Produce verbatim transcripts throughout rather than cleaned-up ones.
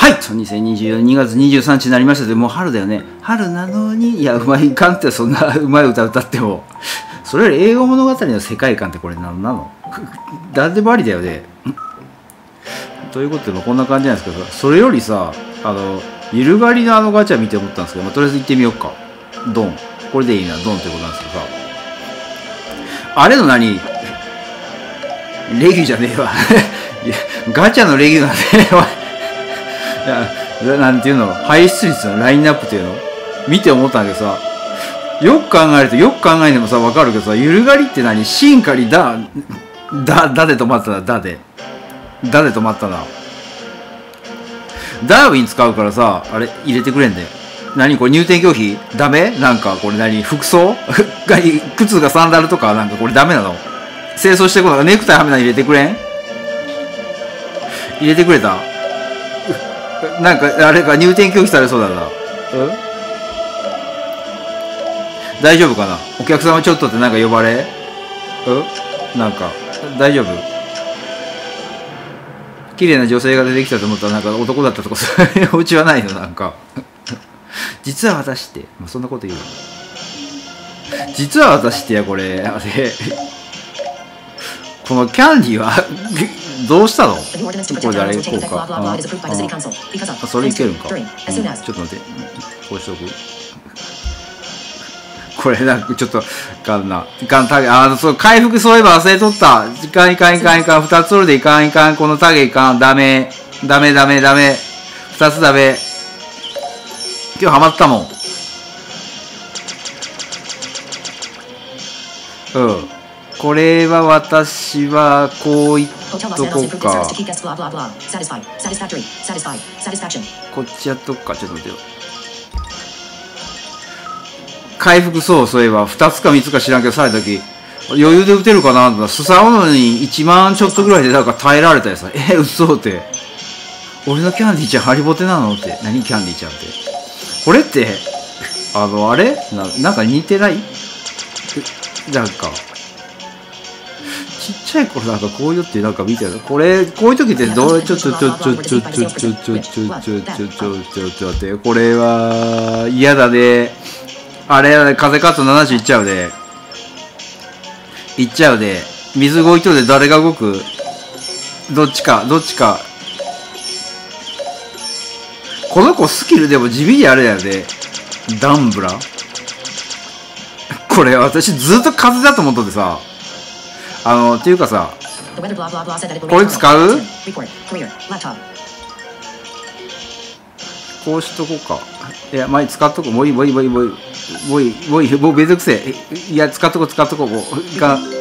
はい、とにせんにじゅうよねんにがつにじゅうさんにちになりましたで、もう春だよね。春なのに、いや、うまいかんってそんなうまい歌歌っても、それより英語物語の世界観ってこれ何なの？誰でもありだよね。ということで、こんな感じなんですけど、それよりさ、あの、ゆるがりのあのガチャ見て思ったんですけど、まあ、とりあえず行ってみようか。ドン。これでいいな、ドンってことなんですけどさ。あれの何？レギュじゃねえわ。いや、ガチャのレギュなんで、いや、なんていうの、排出率のラインナップっていうの見て思ったんだけどさ、よく考えると、よく考えてもさ、わかるけどさ、ゆるがりって何？進化にだ、だ、だで止まったな、だで。だで止まったな。ダーウィン使うからさ、あれ、入れてくれんで。何これ入店拒否ダメ？なんかこれ何服装靴がサンダルとかなんかこれダメなの？清掃してこない。ネクタイはめない入れてくれん？入れてくれた？なんかあれか入店拒否されそうだな。大丈夫かな？お客様ちょっとってなんか呼ばれ？うん？なんか大丈夫？綺麗な女性が出てきたと思ったらなんか男だったとかそういうお家はないの？なんか実は私って、まあ、そんなこと言うの？実は私ってやこれあれこのキャンディーはどうしたの？これであれこうか。ああそれいけるんか。うん、ちょっと待って。こうしとく。これなんかちょっとかんな。いかんタゲ。あの、そう、回復そういえば忘れとった。いかんいかんいかんいかん。二つおるでいかんいかん。このタゲいかん。ダメ。ダメダメダメ。二つダメ。今日ハマったもん。うん。これは私はこういっとこうか。こっちやっとくか。ちょっと待ってよ。回復そう、そういえばふたつかみっつか知らんけどされた時余裕で打てるかなと思ったらスサオのにいちまんちょっとぐらいでなんか耐えられたやつ。え嘘って。俺のキャンディーちゃんハリボテなのって。何キャンディーちゃんって。これってあのあれ な, なんか似てない？なんかちっちゃい頃なんかこういうってなんか見てる。これこういう時ってどうちょっとちょちょちょちょちょちょちょちょちょちょちょちょちょってこれは嫌だね。あれ風カットななじゅういっちゃうでいっちゃうで水ごいとで誰が動く？どっちかどっちか。この子スキルでも地味にあれだよね。ダンブラこれ私ずっと風だと思っとってさ、あのっていうかさこれ使う？こうしとこうか。いや前使っとこう。もういいもういいもういいもういいもういいもういいもうめんどくせえ。いや使っとこう使っとこう。もういかん。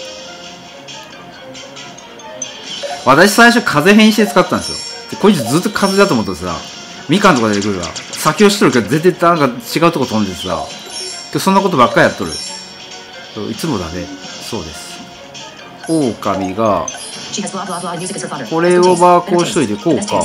私最初風変して使ったんですよ。こいつずっと風だと思ってさ、みかんとか出てくるわ。先をしとるけど絶対なんか違うとこ飛んでてさ、今日そんなことばっかりやっとる。いつもだね。そうです。狼がこれをバーこうしといてこうか。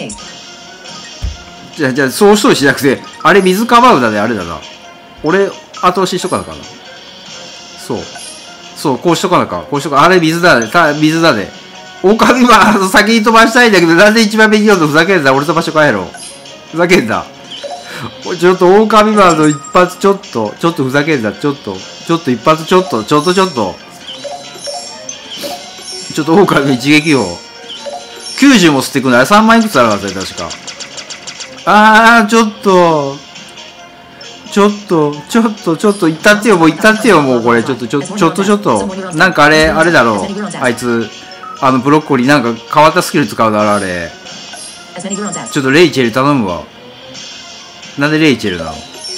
じゃあじゃあそうしといてしなくて、あれ水かばうだであれだな。俺後押ししとかなかな。そうそうこうしとかなか。こうしとか。あれ水だで。た水だで。狼は先に飛ばしたいんだけど、なんで一番目に言うとふざけんだ。俺飛ばしとかやろ。ふざけんだ。ちょっと狼マンの一発ちょっとちょっとふざけんだ。ちょっとちょっと一発ちょっとちょっとちょっとちょっと狼の一撃をきゅうじゅうも吸ってくんだ。あれさんまんいくつあるはずだよ確か。あーちょっとちょっとちょっとちょっといったってよ。もういったってよ。もうこれちょっとちょちょっとちょっとなんかあれあれだろう。あいつあのブロッコリーなんか変わったスキル使うだろあれ。ちょっとレイチェル頼むわ。なんでレイチェルなの？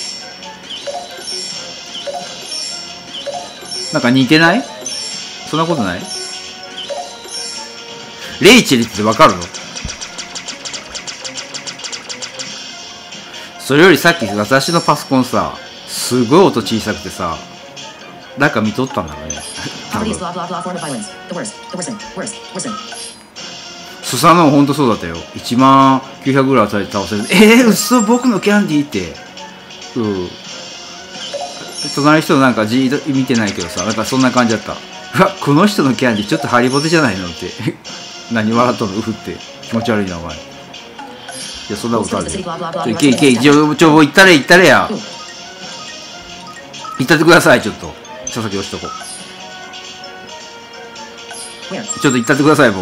なんか似てない？そんなことない？レイチェルってわかるの？それよりさっき私のパソコンさ、すごい音小さくてさ、なんか見とったんだろうね。スサノオほんとそうだったよ。いちまんきゅうひゃくぐらい与えて倒せる。えー、うそ僕のキャンディーって。うん。隣の人なんかじーっと見てないけどさ、なんかそんな感じだった。うわ、この人のキャンディーちょっとハリボテじゃないのって。何笑っとんの？うふって。気持ち悪いな、お前。 や、そんなことある。ちょ、いけいけ、ちょ、ちょ、行ったれ、行ったれや。行ったってください、ちょっと。佐々木押しとこう。ちょっと行ったってください、もう。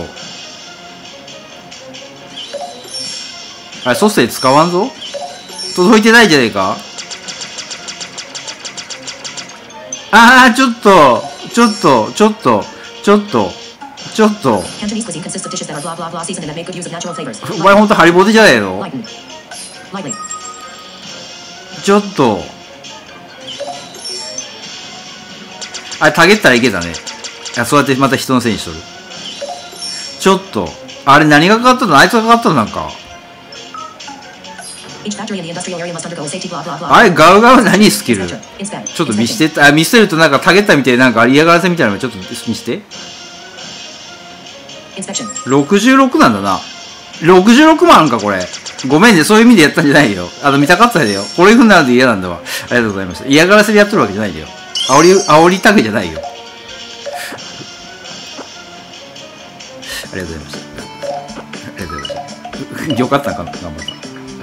あれ、蘇生使わんぞ。届いてないじゃねえか。ああ、ちょっと、ちょっと、ちょっと、ちょっと、ちょっと。お前ほんとハリボテじゃねえの。ちょっと。あれ、たげったらいけたね。いや、そうやってまた人のせいにしとる。ちょっと。あれ、何がかかったの？あいつがかかったのなんか。あれ、ガウガウ何スキル？ちょっと見して。あ、見せるとなんか、たげったみたいな、なんか嫌がらせみたいなのちょっと見して。ろくじゅうろくなんだな。ろくじゅうろくまんか、これ。ごめんね、そういう意味でやったんじゃないよ。あの、見たかったんだよ。こういう風になると嫌なんだわ。ありがとうございました。嫌がらせでやってるわけじゃないんだよ。煽り、煽りたくじゃないよ。ありがとうございました。ありがとうございました。よかったかな、頑張った。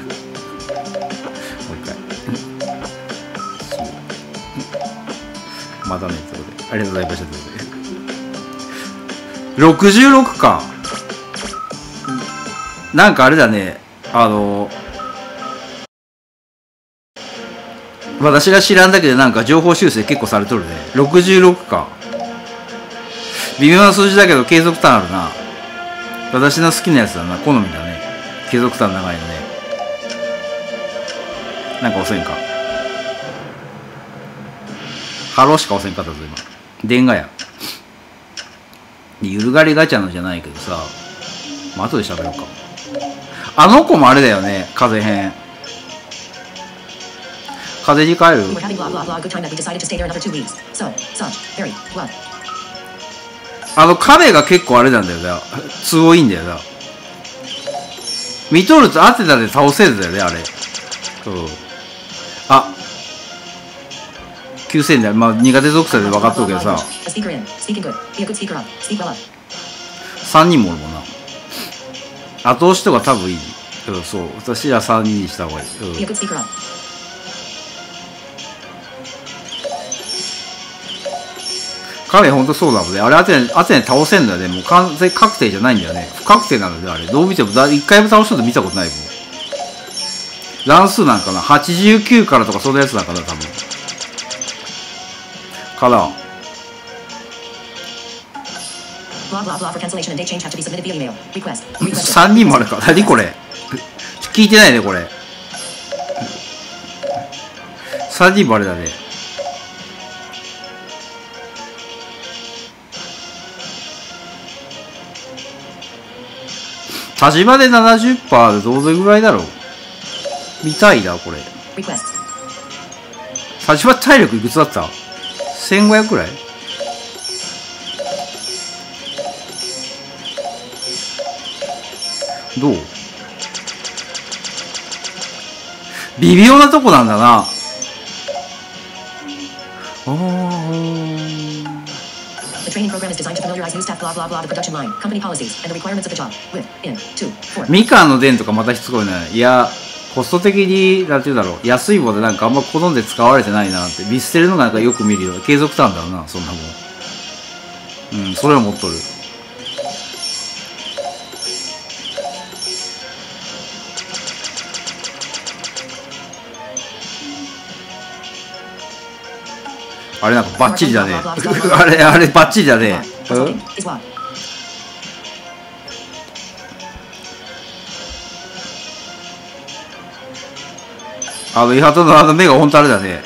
またね、ということで。ありがとうございました。ということで。ろくじゅうろくか。なんかあれだね。あの、私が知らんだけでなんか情報修正結構されとるね。ろくじゅうろくか。微妙な数字だけど継続感あるな。私の好きなやつだな。好みだね。継続感長いのね。なんか遅いんか。ハローしか押せんかったぞ、今。電話や。ゆるがりガチャのじゃないけどさ。まあ、後で喋ろうか。あの子もあれだよね、風編。風に帰る？あの彼が結構あれなんだよな。都合いいんだよな。見とるとアテナで倒せるんだよね、あれ。うん。あ。きゅうせんだよ。まあ苦手属性で分かっとるけどさ。さんにんもおるもんな。後押しとか多分いい。うん、そう。私らさんにんにした方がいい。うん。彼ほんとそうだもんね。あれアテネ、アテネ倒せんだよね。もう完全確定じゃないんだよね。不確定なんだよね、あれ。どう見てもだ、一回も倒したの見たことないもん。乱数なんかな ?はちじゅうきゅう からとかそんなやつなんかな、多分。かな。さんにんもあるか。何これ聞いてないね、これ。さんにんもあれだね。田島で ななじゅっパーセント でどれぐらいだろう。見たいな、これ。田島体力いくつだった ?せんごひゃく くらい。どう？微妙なとこなんだな。あみかんの伝とかまたしつこいね。いや、コスト的に、なんて言うんだろう。安いものでなんかあんま好んで使われてないなって。見捨てるのがなんかよく見るよ。継続たんだろうな、そんなもん。うん、それを持っとる。あれなんかバッチリだね。あれ、あれバッチリだね。うん？あの、イハトのあの目が本当あれだね。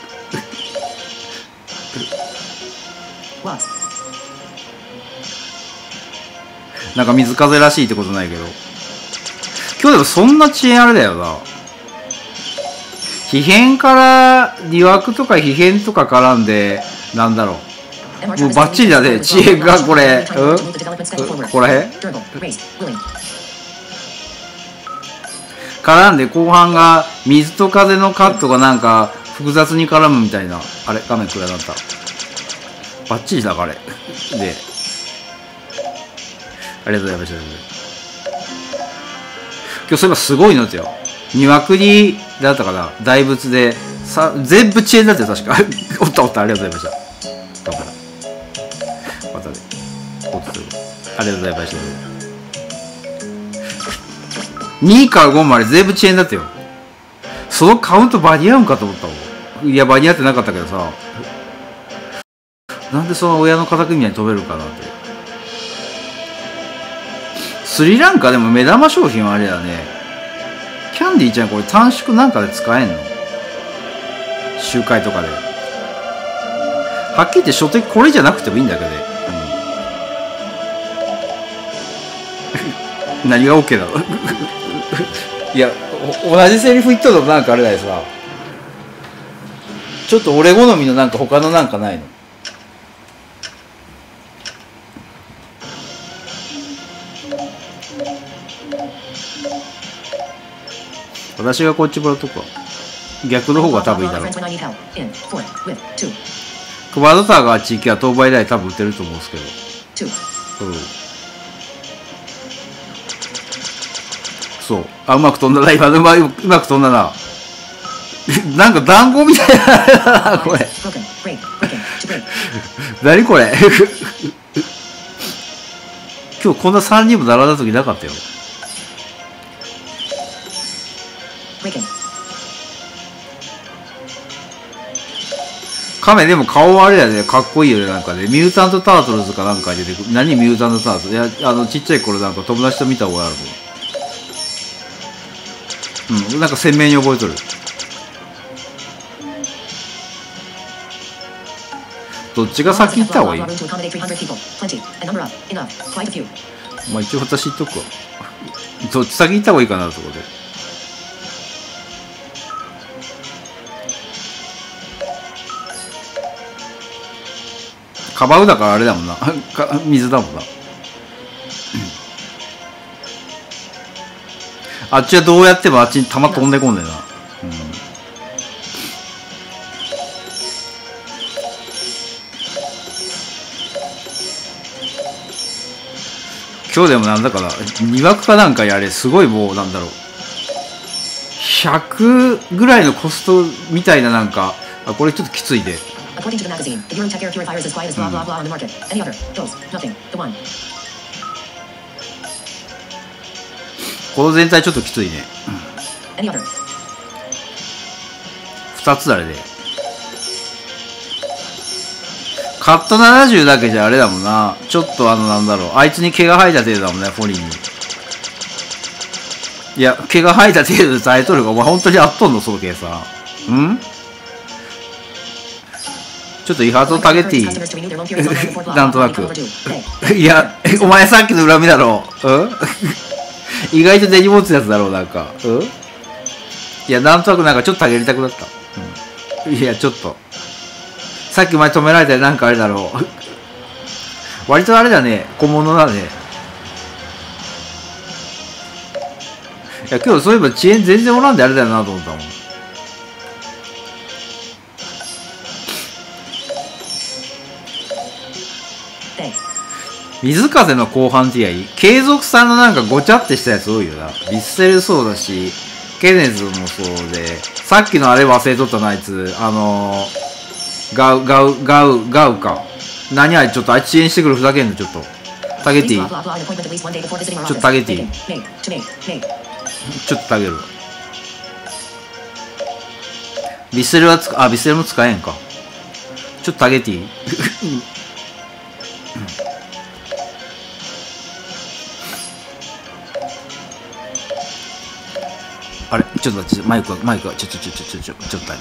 なんか水風らしいってことないけど。今日でもそんな遅延あれだよな。皮変から疑惑とか皮変とか絡んで、なんだろう。もうバッチリだね。遅延がこれ。うん？ここらへん絡んで後半が水と風のカットがなんか複雑に絡むみたいな。あれ画面暗くなった。バッチリだから。で。ありがとうございました。 今日そういえばすごいのですよ。にわくりだったかな、大仏でさ全部遅延だったよ確か。おったおった、ありがとうございました。頑張れまたね、おっとありがとうございました。にからごまで全部遅延だったよ。そのカウント間に合うんかと思ったもん。いや間に合ってなかったけどさ、なんでその親の敵みたいに飛べるかなって。スリランカでも目玉商品はあれだね。キャンディーちゃんこれ短縮なんかで使えんの？集会とかで。はっきり言って初手これじゃなくてもいいんだけどね。うん、何が OK なの？いや、同じセリフ言っとるのなんかあれだよさ。ちょっと俺好みのなんか他のなんかないの？私がこっちもらっとくわ。逆の方が多分いいだろう。クワドターが地域は当倍台多分打てると思うんですけど。うん。そう。あ、うまく飛んだな。今うまいうまく飛んだな。なんか団子みたいなこれ。何これ。今日こんなさんにんも並んだ時なかったよ。カメでも顔はあれだよね、かっこいいよね、なんかね。ミュータントタートルズかなんか出てくる。何ミュータントタートルズ？いや、あの、ちっちゃい頃なんか友達と見た覚えあるもん。うん、なんか鮮明に覚えとる。どっちが先行った方がいい？まあ一応私言っとくわ。どっち先行った方がいいかな、そこで。カバウだからあれだもんな。水だもんな。あっちはどうやってもあっちに弾飛んでこんねんな。うん、今日でもなんだかな、に枠かなんかやれ、すごいもうなんだろう。ひゃくぐらいのコストみたいななんか、あ、これちょっときついで。According to the magazine, the Eurotech air purifier is as quiet as blah blah blah on the market. Any other? Goes. Nothing. The one. この全体ちょっときついね。Any other? ふたつだれで。カットななじゅうだけじゃあれだもんな。ちょっとあのなんだろう。あいつに毛が生えた程度だもんね、フォリーに。いや、毛が生えた程度で耐えとるが、お前本当にあっとんの、その計算。んちょっとイハートタゲティなんとなく。いや、お前さっきの恨みだろう。うん意外と手に持つやつだろう、なんか。うんいや、なんとなくなんかちょっとタゲりたくなった。うん、いや、ちょっと。さっきお前止められたらなんかあれだろう。割とあれだね、小物だね。いや、今日そういえば遅延全然おらんであれだよなと思ったもん。水風の後半試合、継続さんのなんかごちゃってしたやつ多いよな。ビッセルそうだし、ケネズもそうで、さっきのあれ忘れとったな、あいつ。あのー、ガウ、ガウ、ガウ、ガウか。何あれ、ちょっとあいつ遅延してくるふざけんの、ちょっと。タゲティ。ちょっとタゲティ。ちょっとタゲるわ。ビッセルはつか、あ、ビッセルも使えんか。ちょっとタゲティ。あれちょっと待って、マイクは、マイクは、ちょ、ちょ、ちょ、ちょ、ちょ、ちょ、ちょっと待って。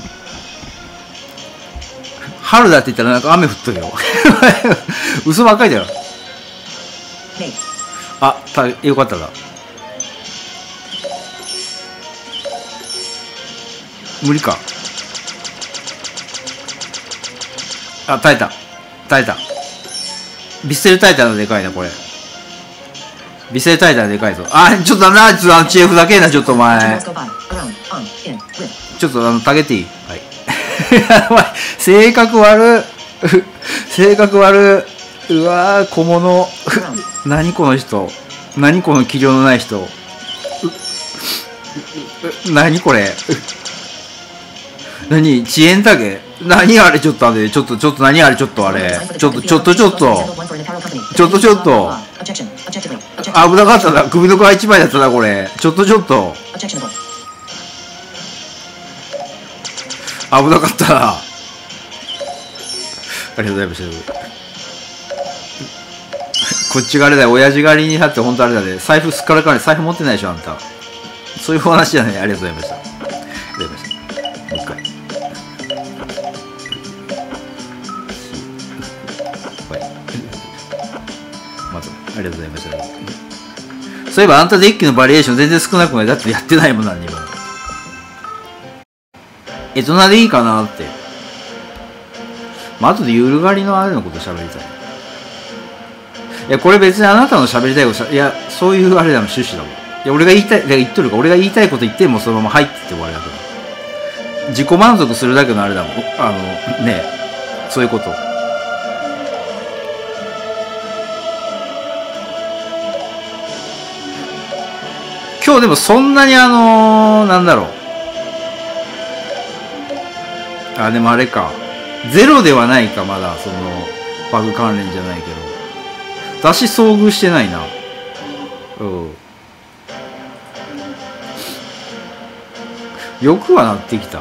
春だって言ったらなんか雨降っとるよ。嘘ばっかりだよ。あ、た、よかったな。無理か。あ、耐えた。耐えた。ビッセル耐えたのでかいな、これ。ビセタイターでかいぞ。あ、ちょっとな、ちょっとあのチエフだけな、ちょっとお前。ちょっとあの、タゲティ。はい。お前、性格悪。性格悪。うわー、小物。何この人。何この器量のない人。 何これ何遅延だけ何あれちょっとあれちょっとちょっと何あれちょっとあれちょっとちょっとちょっとちょっとちょっと危なかったな首の皮一枚だったなこれちょっとちょっと危なかったなありがとうございましたこっちがあれだよ親父狩りになって本当あれだね財布すっからかんで財布持ってないでしょあんたそういう話じゃないありがとうございましたありがとうございましたもう一回またありがとうございましたそういえばあんたデッキのバリエーション全然少なくないだってやってないもん何にもえどなでいいかなってまあ後でゆるがりのあれのこと喋りたいいやこれ別にあなたの喋りたいこといやそういうあれだもん趣旨だもんいや俺が言いたい言っとるか俺が言いたいこと言ってもそのまま入ってって終わりだから自己満足するだけのあれだもんあのねえそういうこと今日でもそんなにあのー、なんだろうあでもあれかゼロではないかまだそのバグ関連じゃないけど私遭遇してないなうんよくはなってきた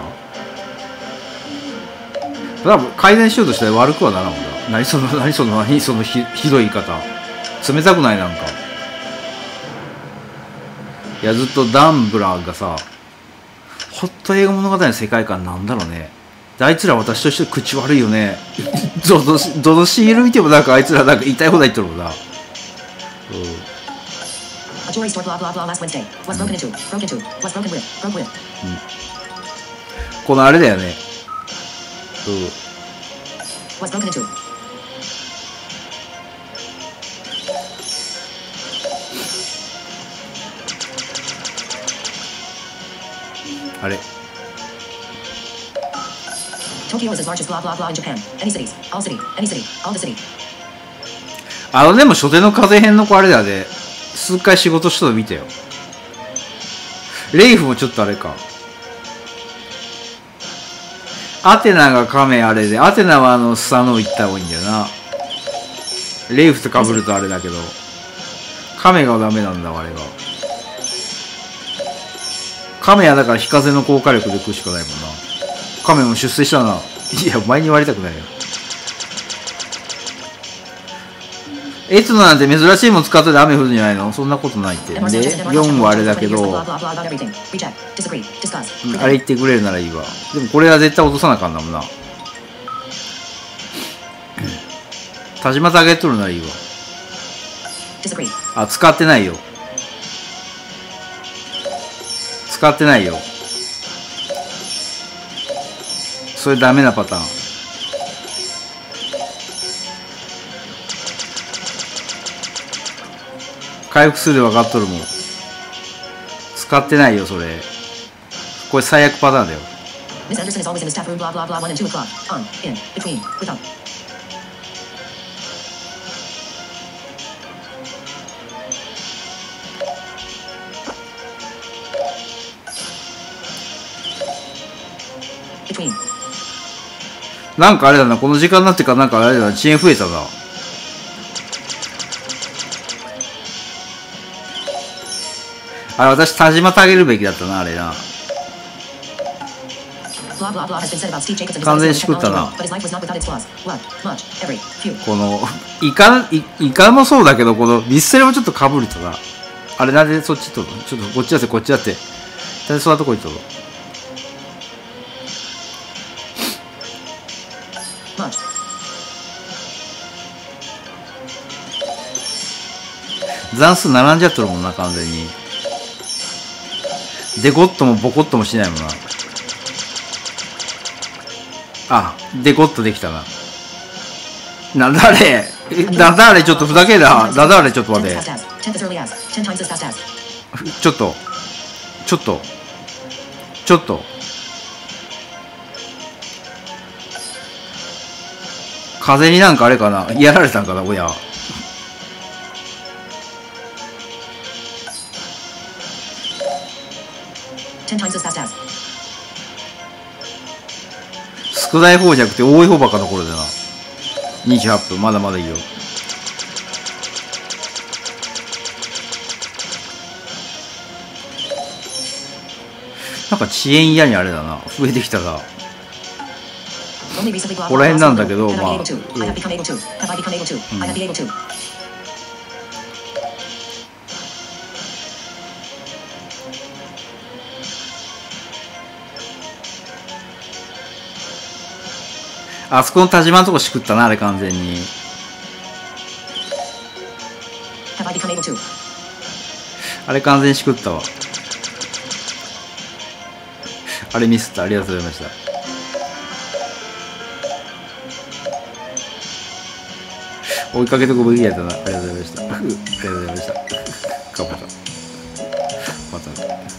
多分改善しようとしたら悪くはならんもんな何その何その何その ひ, ひどい言い方冷たくないなんかいやずっとダンブラーがさホット映画物語の世界観なんだろうねあいつら私として口悪いよねどのどの シーエル 見てもなんかあいつらなんか言いたい放題言ってるもんな、うん、このあれだよねうんあれあのでも初手の風編の子あれだね数回仕事したの見たよレイフもちょっとあれかアテナがカメあれでアテナはあのスサノオ行った方がいいんだよなレイフとかぶるとあれだけどカメがダメなんだあれがカメはだから非風の効果力で食うしかないもんなカメも出世したな。いや、お前に言われたくないよ。エツノなんて珍しいもん使ってて雨降るんじゃないの？そんなことないって。で、よんはあれだけど、あれ言ってくれるならいいわ。でもこれは絶対落とさなあかんだもんな。田島ターゲットるならいいわ。あ、使ってないよ。使ってないよ。それダメなパターン。回復数で分かっとるもん。使ってないよそれ。これ最悪パターンだよ。なんかあれだな、この時間になってからなんかあれだな、遅延増えたな。あれ、私、田島あげるべきだったな、あれな。完全にしくったな。この、イカ、イカもそうだけど、このミスセレもちょっとかぶるとな。あれ、なんでそっちと、ちょっとこっちだって、こっちだって。なんでそんなとこ行ったの？残数並んじゃっとるもんな、完全に。デコットもボコットもしないもんな。あ、デコットできたな。なんだあれなんだあれちょっとふざけだ。なんだあれちょっと待って。ちょっと。ちょっと。ちょっと。風になんかあれかなやられたんかな親。 少ない方じゃなくて多い方ばっかの頃だな。にじゅうはっぷん、まだまだいいよ。なんか遅延嫌にあれだな、増えてきたな。ここら辺なんだけど、まあ、うん、あそこの田島のとこしくったな、あれ完全に。あれ完全にしくったわ。あれミスった。ありがとうございました。追いかけとくべきやったな。ありがとうございました。ありがとうございました。かぼた。また。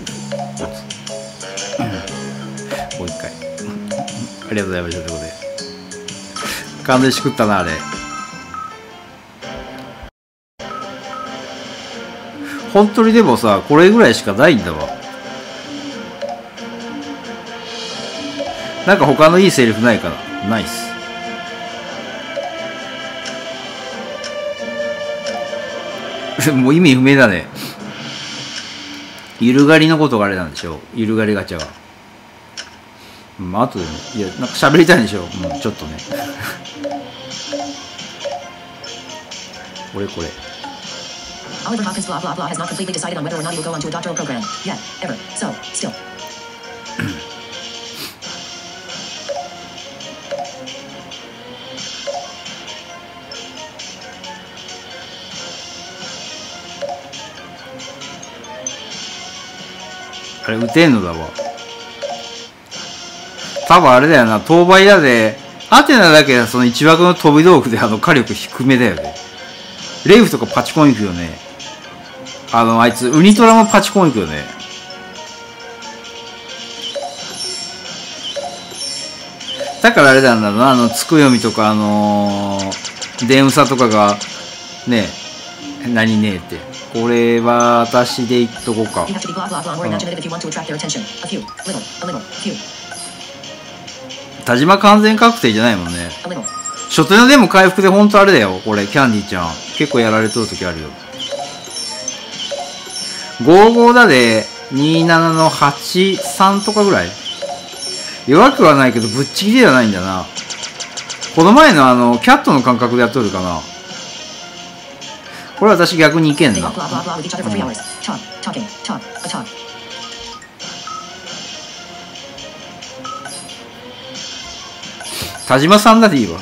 もう一回。ありがとうございました。ということで。完全にしくったな、あれ。本当にでもさ、これぐらいしかないんだわ。なんか他のいいセリフないかな。ナイス。もう意味不明だね。ゆるがりのことがあれなんでしょう。ゆるがりガチャが。うん、あとでも、いや、なんか喋りたいんでしょう。うん、ちょっとね。これこれ。Oliver Hawkins blah blah blah has not completely decided on whether or not he will go on to a doctoral program yet, ever. So, still. あれ、撃てんのだわ。多分あれだよな、当倍だで、アテナだけその一枠の飛び道具であの火力低めだよね。レイフとかパチコン行くよね。あの、あいつ、ウニトラもパチコン行くよね。だからあれなんだな、あの、つくよみとか、あのー、電話とかが、ねえ、何ねえって。これは私で言っとこうか。田島完全確定じゃないもんね。初手のでも回復で本当あれだよ。これ、キャンディーちゃん。結構やられとる時あるよ。ごじゅうごだで、にじゅうななのはちじゅうさんとかぐらい。弱くはないけど、ぶっちぎりではないんだな。この前のあの、キャットの感覚でやっとるかな。これ私逆にいけんな。うん、田島さんだでいいわ。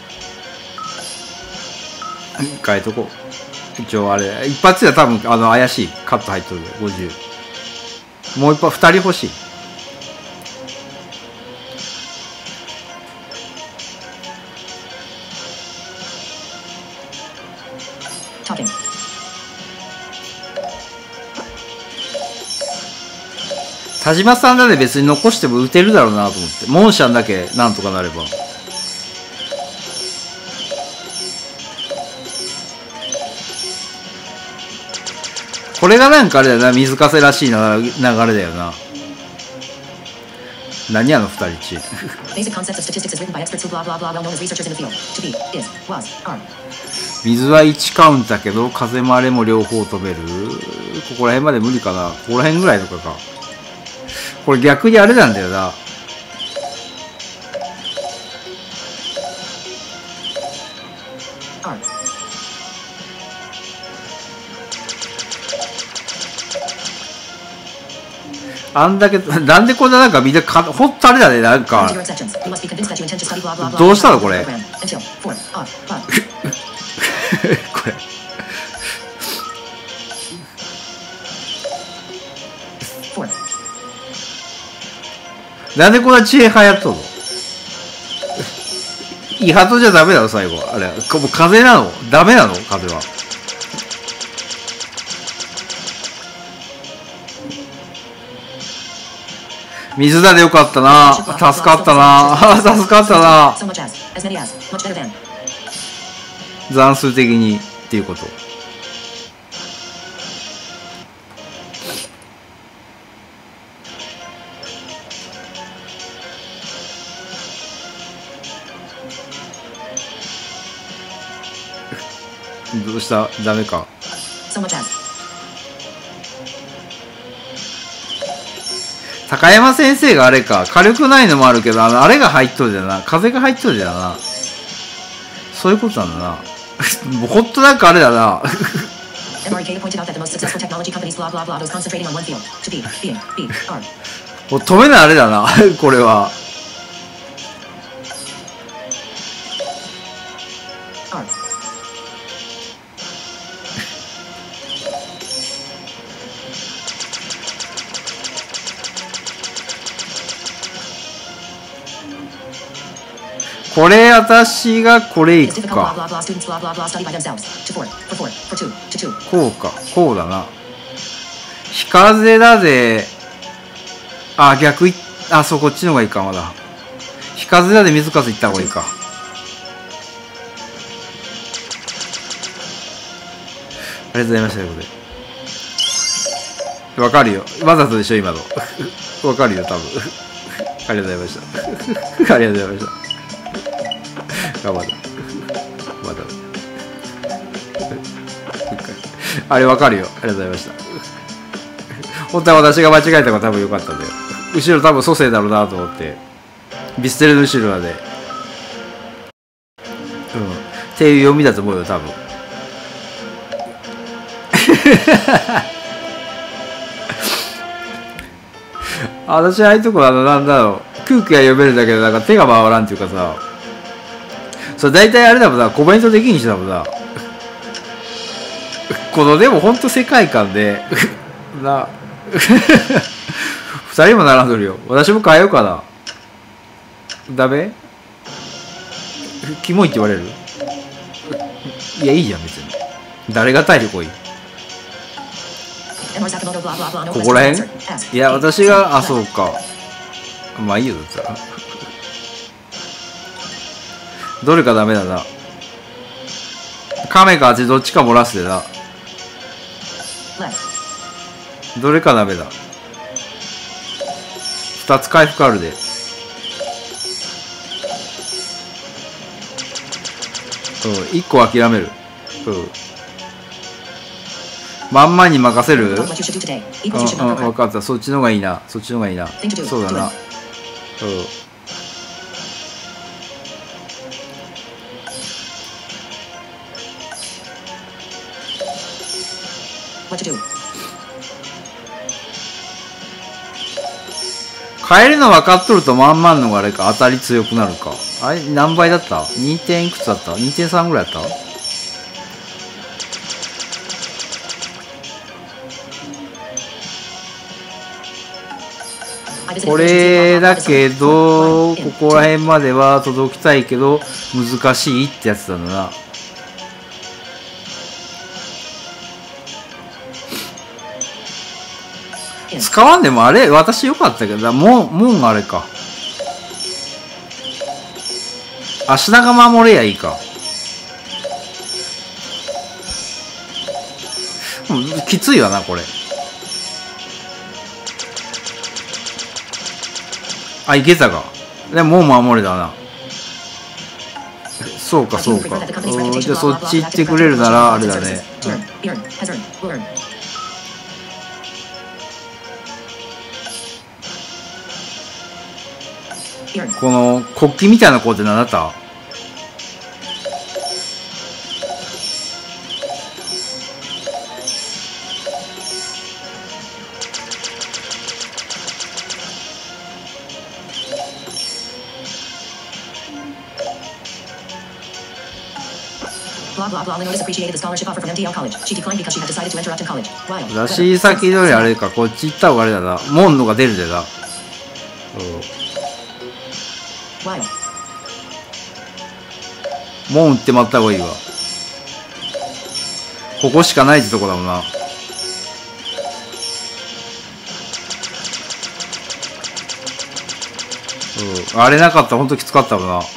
変えとこう。一応あれ、一発では多分あの怪しいカット入っとる。ごじゅう。もう一発、二人欲しい。田島さんだで別に残しても打てるだろうなと思って。モンシャンだけなんとかなれば。これがなんかあれだよな、水風らしいな流れだよな。何あの二人ち。水はいちカウントだけど、風もあれも両方飛べる。ここら辺まで無理かな。ここら辺ぐらいとかか。これ逆にあれなんだよな。あんだけ、なんでこんななんかみんなか、ほんとあれだね、なんか。どうしたのこれ。これ。なんでこんな知恵流行っとんの。イハトじゃダメなの最後。あれ、もう風なのダメなの風は。水だでよかったな。助かったな。助かったな。残数的にっていうこと。 どうした？ダメか。高山先生があれか、火力ないのもあるけど、あの、あれが入っとるじゃな。風が入っとるじゃな。そういうことなんだな。もうほんとなんかあれだな。もう止めないあれだな、これは。これ、私がこれいくか。こうか、こうだな。日風だぜ。あ、逆い、あ、そう、こっちの方がいいか、まだ。日風だで水風いった方がいいか。ありがとうございました、ということで。わかるよ。わざとでしょ、今の。わかるよ、多分。ありがとうございました。ありがとうございました。頑張った。まだ。あれわかるよ。ありがとうございました。本当は私が間違えた方が多分よかったんだよ。後ろ多分蘇生だろうなと思って。ビステルの後ろはね。うん。っていう読みだと思うよ、多分。私ああいうとこあのなんだろう、空気が読めるんだけどなんか手が回らんっていうかさ、それ大体あれだもんな、コメントできんしだもんな。このでもほんと世界観でな二人も並んどるよ。私も変えようかな。ダメ？キモいって言われる？いやいいじゃん別に。誰が体力多い？ここらへん？いや私が、あ、そうか。まあいいよだったら。どれかダメだな。カメか味どっちか漏らすでな。どれかダメだ。二つ回復あるで。うん、一個諦める。うん。まんまに任せる？うん、うん、分かった。そっちの方がいいな。そっちの方がいいな。そうだな。うん。変えるの分かっとるとまんまんのがあれか、当たり強くなるか。あれ何倍だった？ に 点いくつだった？ にてんさん ぐらいだった？これだけど、ここら辺までは届きたいけど、難しいってやつだな。使わんでもあれ、私よかったけど、もん、もんあれか。足長守れやいいか。きついわな、これ。あ、いけたか。でも、もう守れだな。そうか、そうか。じゃあ、そっち行ってくれるなら、あれだね。うん、この国旗みたいな子って何だった？出し先通りあれか、こっち行った方があれだな。モンのが出るでな。モン打ってまった方がいいわ。ここしかないってとこだもんな。うん、あれなかったらほんときつかったもんな。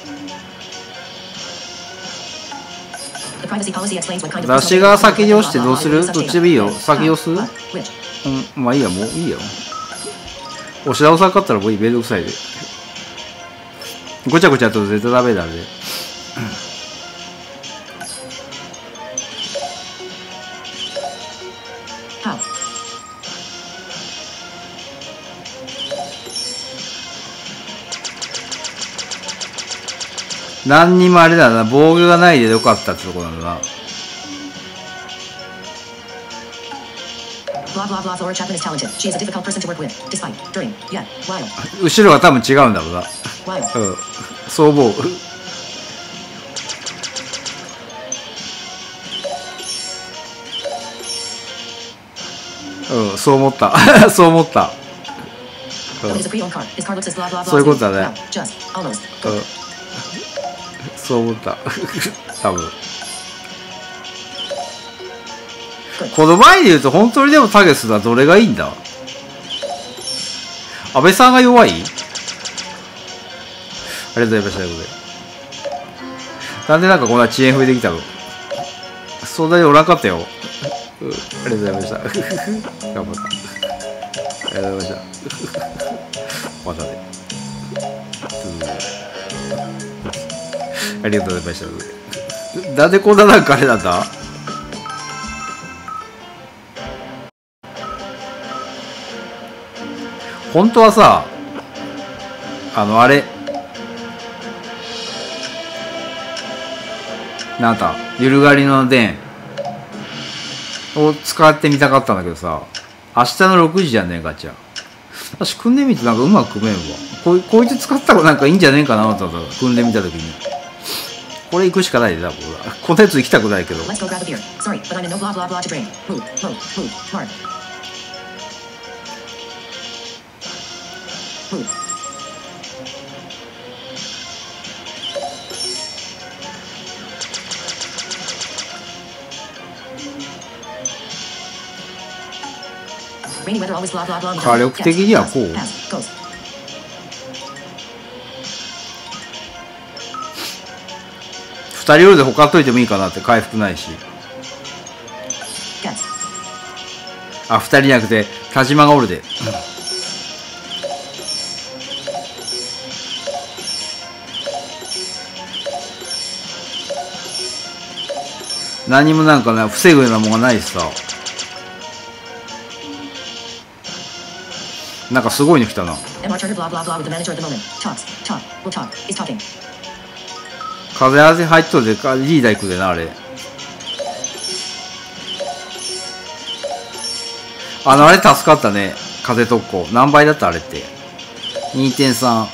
出しが先に押してどうする？どっちでもいいよ。先押す？うん、まあいいや、もういいよ。押し倒さんかったらもういい、めんどくさいで。ごちゃごちゃと絶対ダメだね。 何にもあれだな、防御がないでよかったってとこなんだな。後ろは多分違うんだろうな。うん、そう思う。うん、そう思った。そう思った。うん、そういうことだね。うん、そう思った。多分。この前で言うと本当にでもタゲスはどれがいいんだ。安倍さんが弱い。ありがとうございました。ということで。なんでなんかこんな遅延増えてきたの。そんなにおらんかったよ。うん、ありがとうございました。頑張った。ありがとうございました。またね。ありがとうございました。なんでこんななんかあれなんだ。本当はさ、あのあれなんだ、ゆるがりの伝を使ってみたかったんだけどさ、明日のろくじじゃねえか。じゃあ私組んでみてなんかうまく組めるわ。こいこいつ使ったらなんかいいんじゃねえかなと思った。組んでみたときにこれ行くしかないでな。このやつ行きたくないけど。火力的にはこう。二人おるで他といてもいいかなって。回復ないし。あ、二人じゃなくて田島がおるで。うん、何もなんかね、防ぐようなもんがないしさ。なんかすごいの来たな。風汗入っとるでリーダー行くでな、あれ。あのあれ助かったね。風特攻何倍だったあれって。 にてんさん。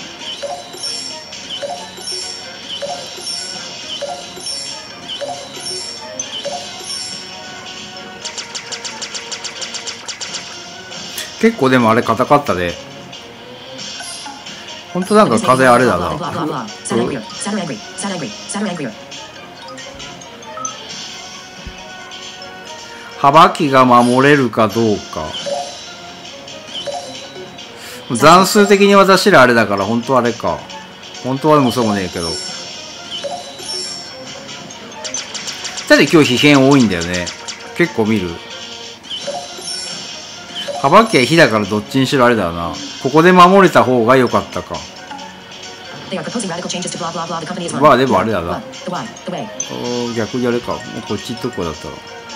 結構でもあれ硬かったで。ほんとなんか風あれだな。幅木が守れるかどうか。残数的に私らあれだから本当はあれか。本当はでもそうもねえけど。だって今日疲変多いんだよね。結構見る。幅木は火だからどっちにしろあれだよな。ここで守れた方が良かったか。まあでもあれだな。逆にあれか。もうこっちとこだったら。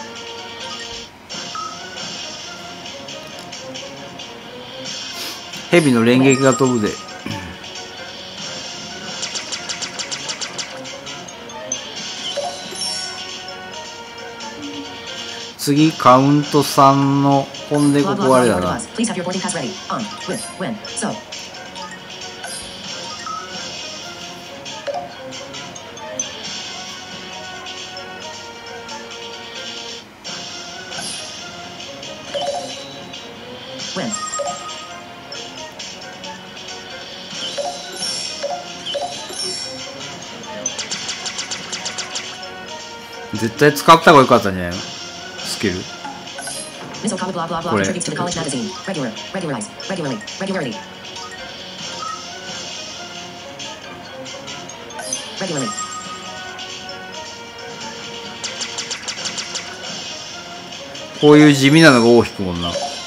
蛇の連撃が飛ぶで。次カウントさんのほんでここあれだな。絶対使った方が良かったんじゃないのスキル。これこういう地味なのが尾を引くもんな。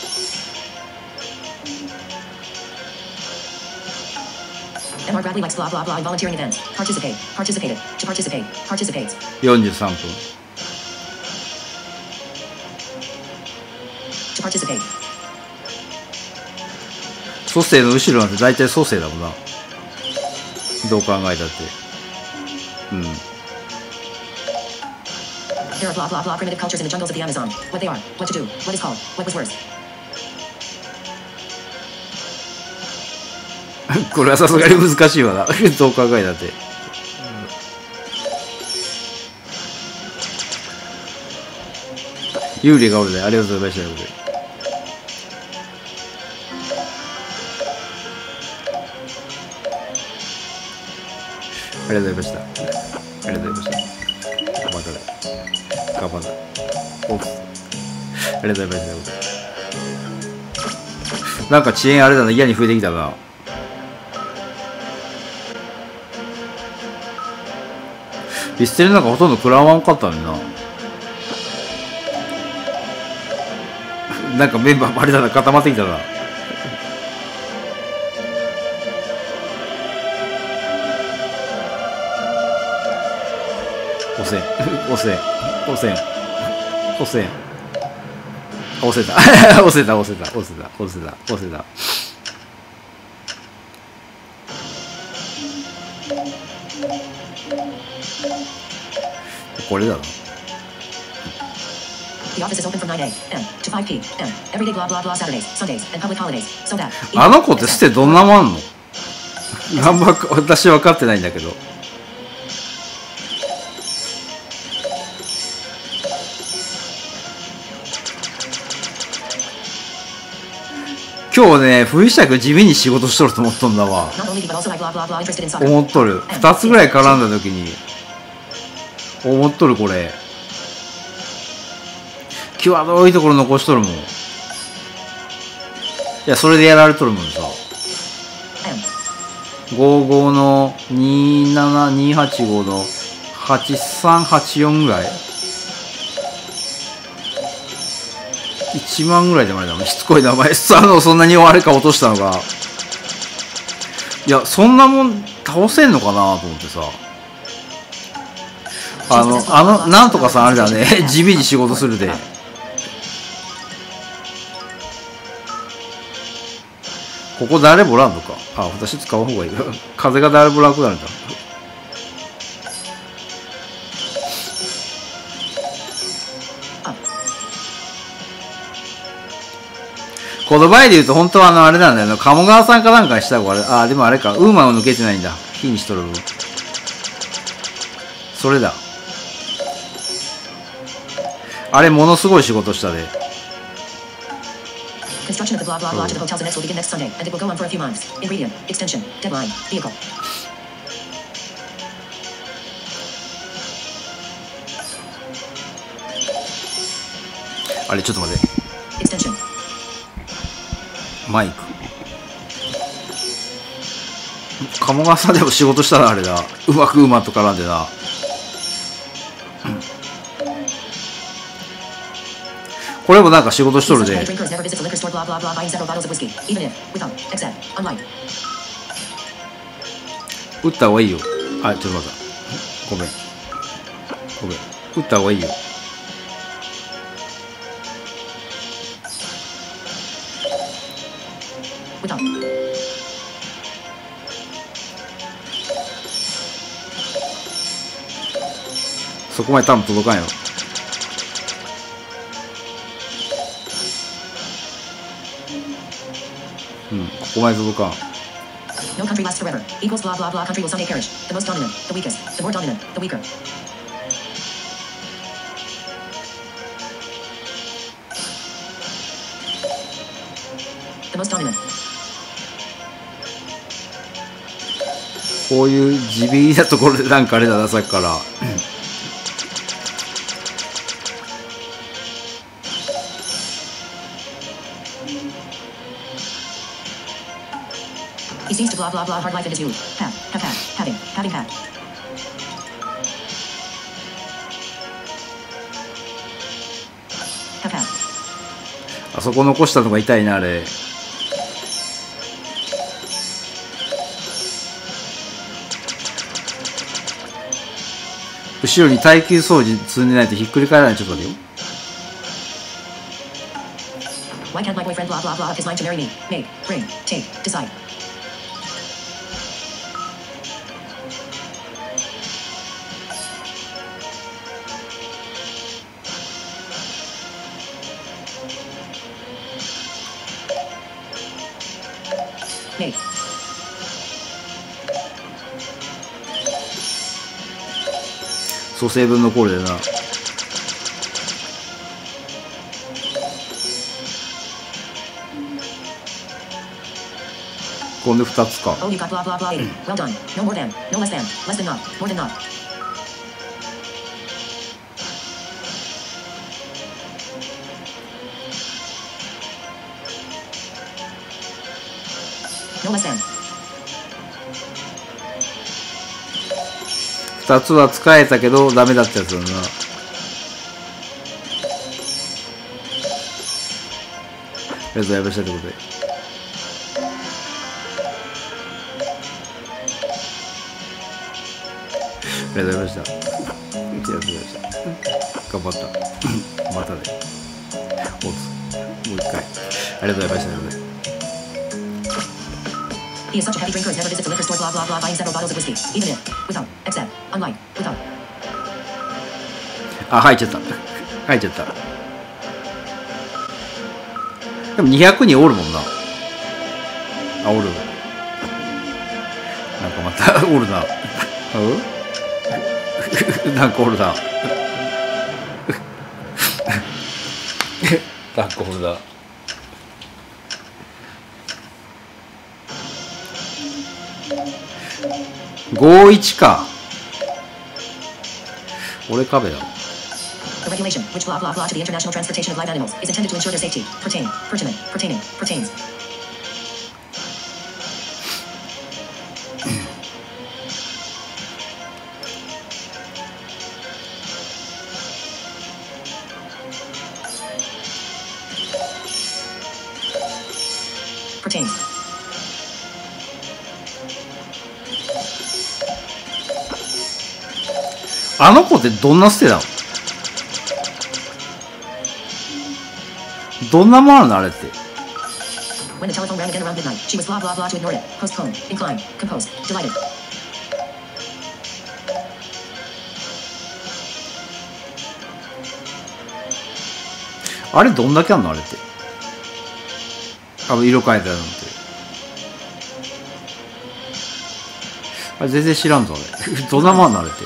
よんじゅうさんぷん。蘇生の後ろなんて大体蘇生だもんな。どう考えたって。 うん。 There are blah blah blah primitive cultures in the jungles of the Amazon. What they are, what to do, what is called, what was worse. これはさすがに難しいわな。どう考えたって。幽霊がおるね。ありがとうございました。ありがとうございました。ありがとうございました。頑張ったね。頑張った。おっ。ありがとうございました。なんか遅延あれだな。嫌に増えてきたな。ピステルなんかほとんど食らわんかったのにな。なんかメンバーあれだな。固まってきたな。押せん押せん押せん押せん押せた押せた押せた押せた押せた押せた。これだろ。 The office is open from nine a m to five p m every day blah blah blah Saturdays, Sundays, and public holidays. So that あの子ってステどんなもんあんの？あんま私分かってないんだけど。今日ね、冬下君地味に仕事しとると思っとんだわ。思っとる。二つぐらい絡んだ時に思っとる。これ際どいところ残しとるもん。いや、それでやられとるもんさ。ごじゅうごのにじゅうなな、にひゃくはちじゅうごのはちさんはちよんぐらい、いちまんぐらいでもあれだもん。しつこい名前。あの、そんなにあれか落としたのが。いや、そんなもん倒せんのかなと思ってさ。あの、あの、なんとかさんあれだね。地味に仕事するで。ここ誰もらんのか。あ、私使う方がいい。風が誰も楽なんだ。この場合で言うと本当はあのあれなんだよな。鴨川さんかなんかにした方があれ。あ、でもあれか。ウーマンを抜けてないんだ。火にしとる分。それだ。あれものすごい仕事したで。 Construction of the blah blah blah to the hotels and next will begin next Sunday, and it will go on for a few months. Ingredient, extension, deadline, vehicle. あれちょっと待って。 Extension. マイク。鴨川さんでも仕事したらあれだ。うまくうまと絡んでな。これもなんか仕事しとるで。打った方がいいよ。あ、ちょっと待った。ごめん。ごめん。打った方がいいよ。そこまで多分届かんよ。うん、ここまで届かん。 No country lasts forever. Equals blah blah blah country will someday perish. The most dominant, the weakest, the more dominant, the weaker. The most dominant. こういう地味なところでなんかあれだな、さっきから。 He seems to blah blah blah hard life in his youth. Have, have had, having, having had. Have had. あそこ残したのが痛いな、あれ。後ろに耐久掃除積んでないとひっくり返らない。ちょっと待ってよ。 Why can't my boyfriend blah blah blah have his mind to marry me? Make, bring, take, decide. Made. 蘇生分のコールだよな。こんでふたつか。 Oh, you got blah blah blah eighty. Well done. No more than. No less than. Less than not. More than not. No less than. ふたつは使えたけどダメだったやつだな。ありがとうございましたってことで。ありがとうございました。ありがとうございました。頑張った。またね。おつ。もう一回。ありがとうございました。 He is such a heavy drinker, never visits a liquor store, blah blah blah, buying several bottles of whiskey. Even if, without, except, unlike, without. あ、入っちゃった。入っちゃった。でもにひゃくにんおるもんな。あ、おる。なんかまた、おるな。うんなんかおるな。なんかおるな。ごいちか。俺壁だ。 The regulation, which blah blah blah to the international transportation of live animals, is intended to ensure their safety. Pertain, pertinent, pertaining, pertains. あの子ってどんなステなの？どんなもんあるのあれって。 When the telephone rang again around midnight, she was blah blah blah to ignore it. Postpone, incline, composed, delighted. あれどんだけあんのあれって。あ、色変えたのって。あれ全然知らんぞあれ。どんなもんあんのあれって。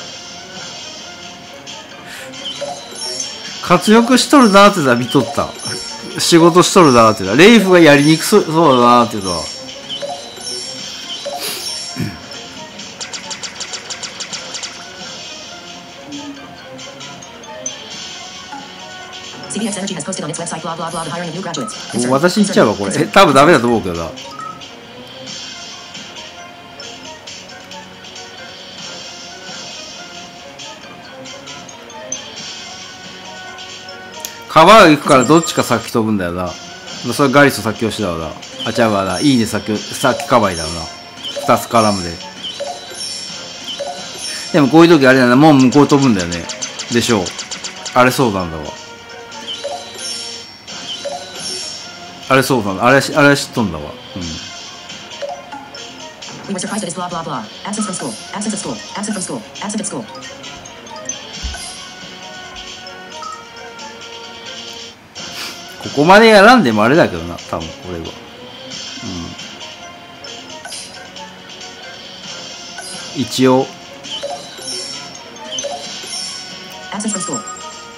活躍しとるなーってさ見とった。仕事しとるなーってさ。レイフがやりにくそうだなーってさ。 シービーエックス Energy has posted on its website blah blah blah the hiring of new graduates. 私言っちゃうわこれ。え、多分ダメだと思うけどな。カバー行くからどっちか先飛ぶんだよな。それガリス先押しだわな。あ、ちゃうわな。いいね先、先カバーだよな。二つ絡むで。でもこういう時あれだな。もう向こう飛ぶんだよね。でしょう。あれそうなんだわ。あれそうなんだ。あれ、あれ知っとんだわ。うん。 We were surprised at his blah blah blah. Absence from school. Absence of school. Absent from school. Absent at school. ここまでやらんでもあれだけどな、多分これは。うん。一応。 Absence from school.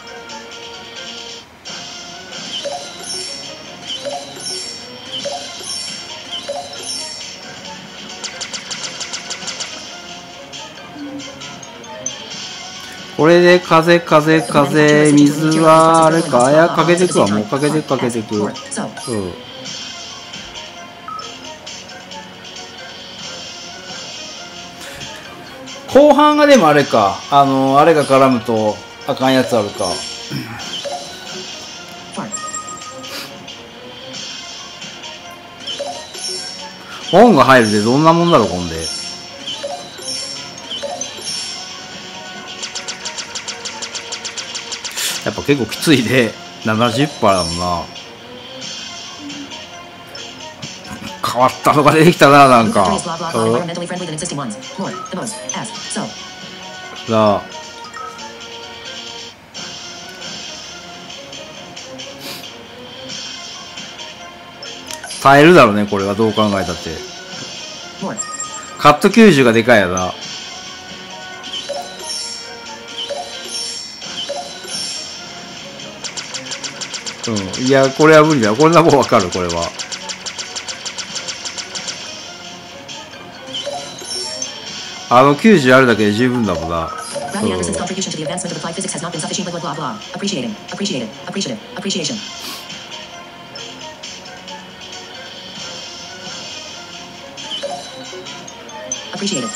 これで風風風水はあれか、いやかけてくわ、もうかけてくかけてく。うん。後半がでもあれか、あのあれが絡むとあかんやつあるか。本が入るでどんなもんだろうこんで。やっぱ結構きついで ななじゅっパーセント だもんな。変わったのが出てきたな、なんか。うん、なあ。 変えるだろうね、これはどう考えたって。 More. カットきゅうじゅうがでかいやな。うん、いや、これは無理だ。こんなもんわかる、これは。あのきゅうじゅうあるだけで十分だもんな。 Bradley Anderson's contribution to the advancement of applied physics has not been sufficient. Blah blah blah. Appreciating, appreciated, appreciative, appreciation. Appreciated.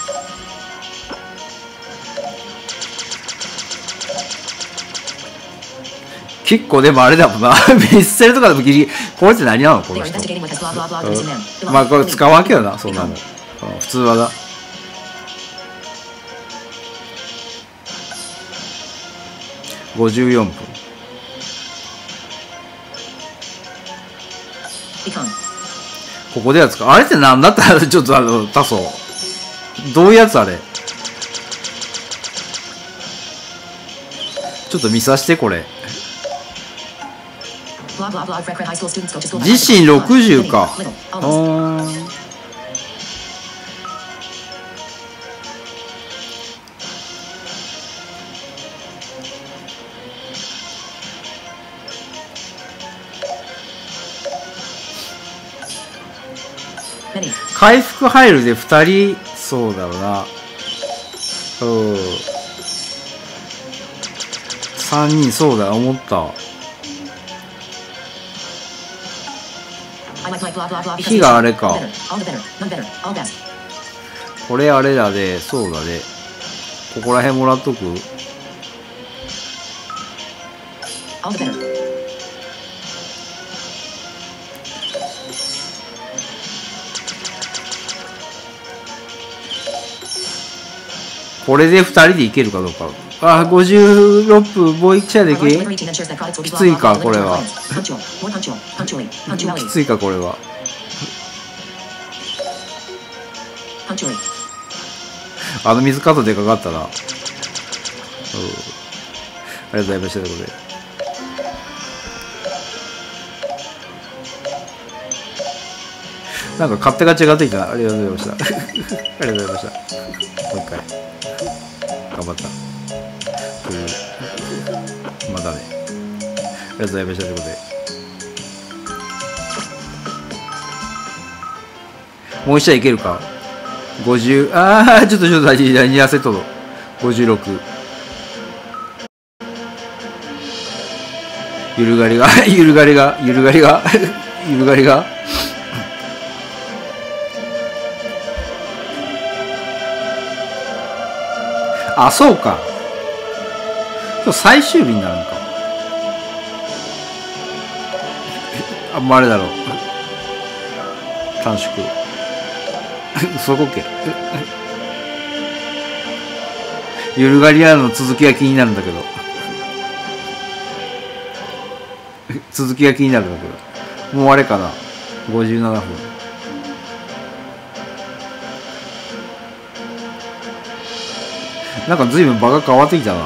結構でもあれだもんな。メッセルとかでもギリギリ。これって何なのこ They の are 人。 investigating what has blah blah blah goes in them. まあこれ使うわけよな、そんなの。うん、普通はな。ごじゅうよんぷん。 Become. ここでは使う。あれって何だったらちょっとあの、多層。どういうやつあれ。ちょっと見させて、これ。自身ろくじゅうか。あー。回復入るでふたり、そうだろうな。うん。さんにん、そうだ、思った。火があれか。これあれだで、そうだね。ここら辺もらっとく。これでふたりでいけるかどうか。あ、ごじゅうろっぷん、もういっちゃでけきついか、これは。きついか、これは。あの水カットでかかったな。うん。ありがとうございました。ということで。なんか勝手が違ってきた。ありがとうございました。ありがとうございました。もう一回。頑張った。まだね。ありがとうございましたということで。もう一社いけるか。ごじゅう、ああ、ちょっとちょっとにアセットの。ごじゅうろく。ゆるがりが、ゆるがりが、ゆるがりが、ゆるがりが。あ、そうか。今日最終日になるのか。あんまあれだろう。短縮。そこけ。ゆるがりアの続きが気になるんだけど。続きが気になるんだけど。もうあれかな。ごじゅうななふん。なんか随分場が変わってきたな。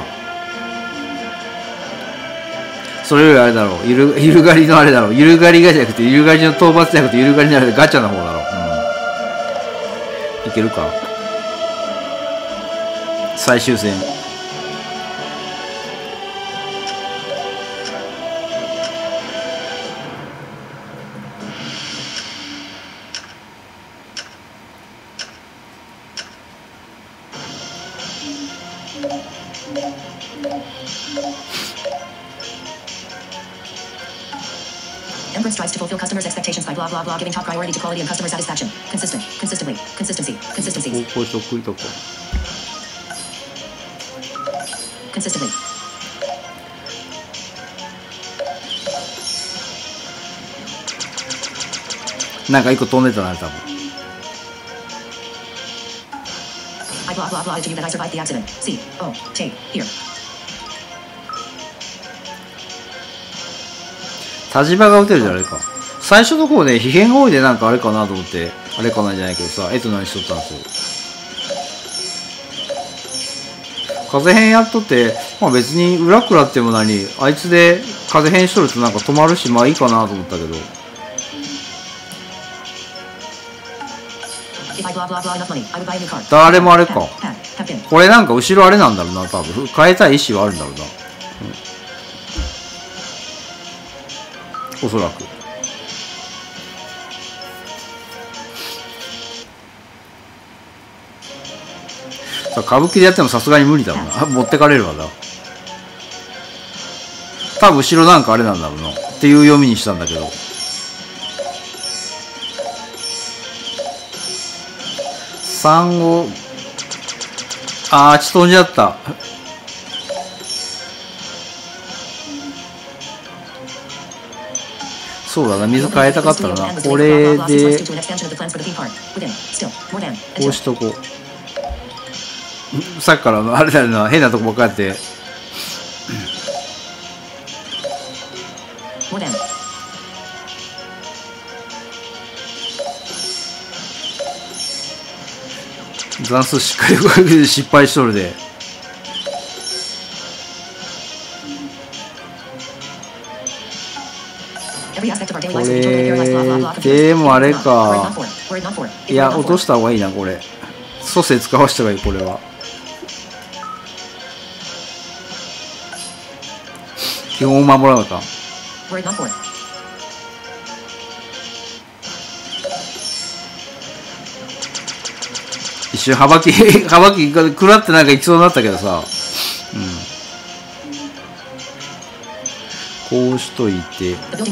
それよりあれだろう。ゆる、ゆるがりのあれだろう。ゆるがりがじゃなくて、ゆるがりの討伐じゃなくて、ゆるがりのあれガチャの方だろう。うん。いけるか。最終戦。 Empress strives to fulfill customers' expectations by blah blah blah, giving top priority to quality and customer satisfaction. Consistent, consistently, consistency, consistency. こうしとくいとこ。 Consistently. なんか一個飛んでたな、多分。 I blah blah blah to you that I survived the accident. C O T here. 田島が打てるじゃあれか。最初の方ね、疲弊が多いでなんかあれかなと思って、あれかなじゃないけどさ、えと何しとったんですよ。風変やっとって、まあ別に裏食らっても何、あいつで風変しとるとなんか止まるし、まあいいかなと思ったけど。 If I blah blah blah enough money, I would buy a new car. 誰もあれか。 Tap, tap in. これなんか後ろあれなんだろうな、多分。変えたい意思はあるんだろうな。うん、おそらく。さあ、歌舞伎でやってもさすがに無理だろうな。持ってかれるわな。多分後ろなんかあれなんだろうな。っていう読みにしたんだけど。さんご、あー、ちょっと飛んじゃった。そうだな、水変えたかったらな。これで、こうしとこう。さっきからのあれだよな、変なとこばっかやって。残数しっかり動いて失敗しとるで。これでもあれか。いや、落とした方がいいな、これ。蘇生使わした方がいい、これは。基本を守らなかった。一瞬幅き幅きがくらってなんかいきそうになったけどさ、うん、こうしといて、こう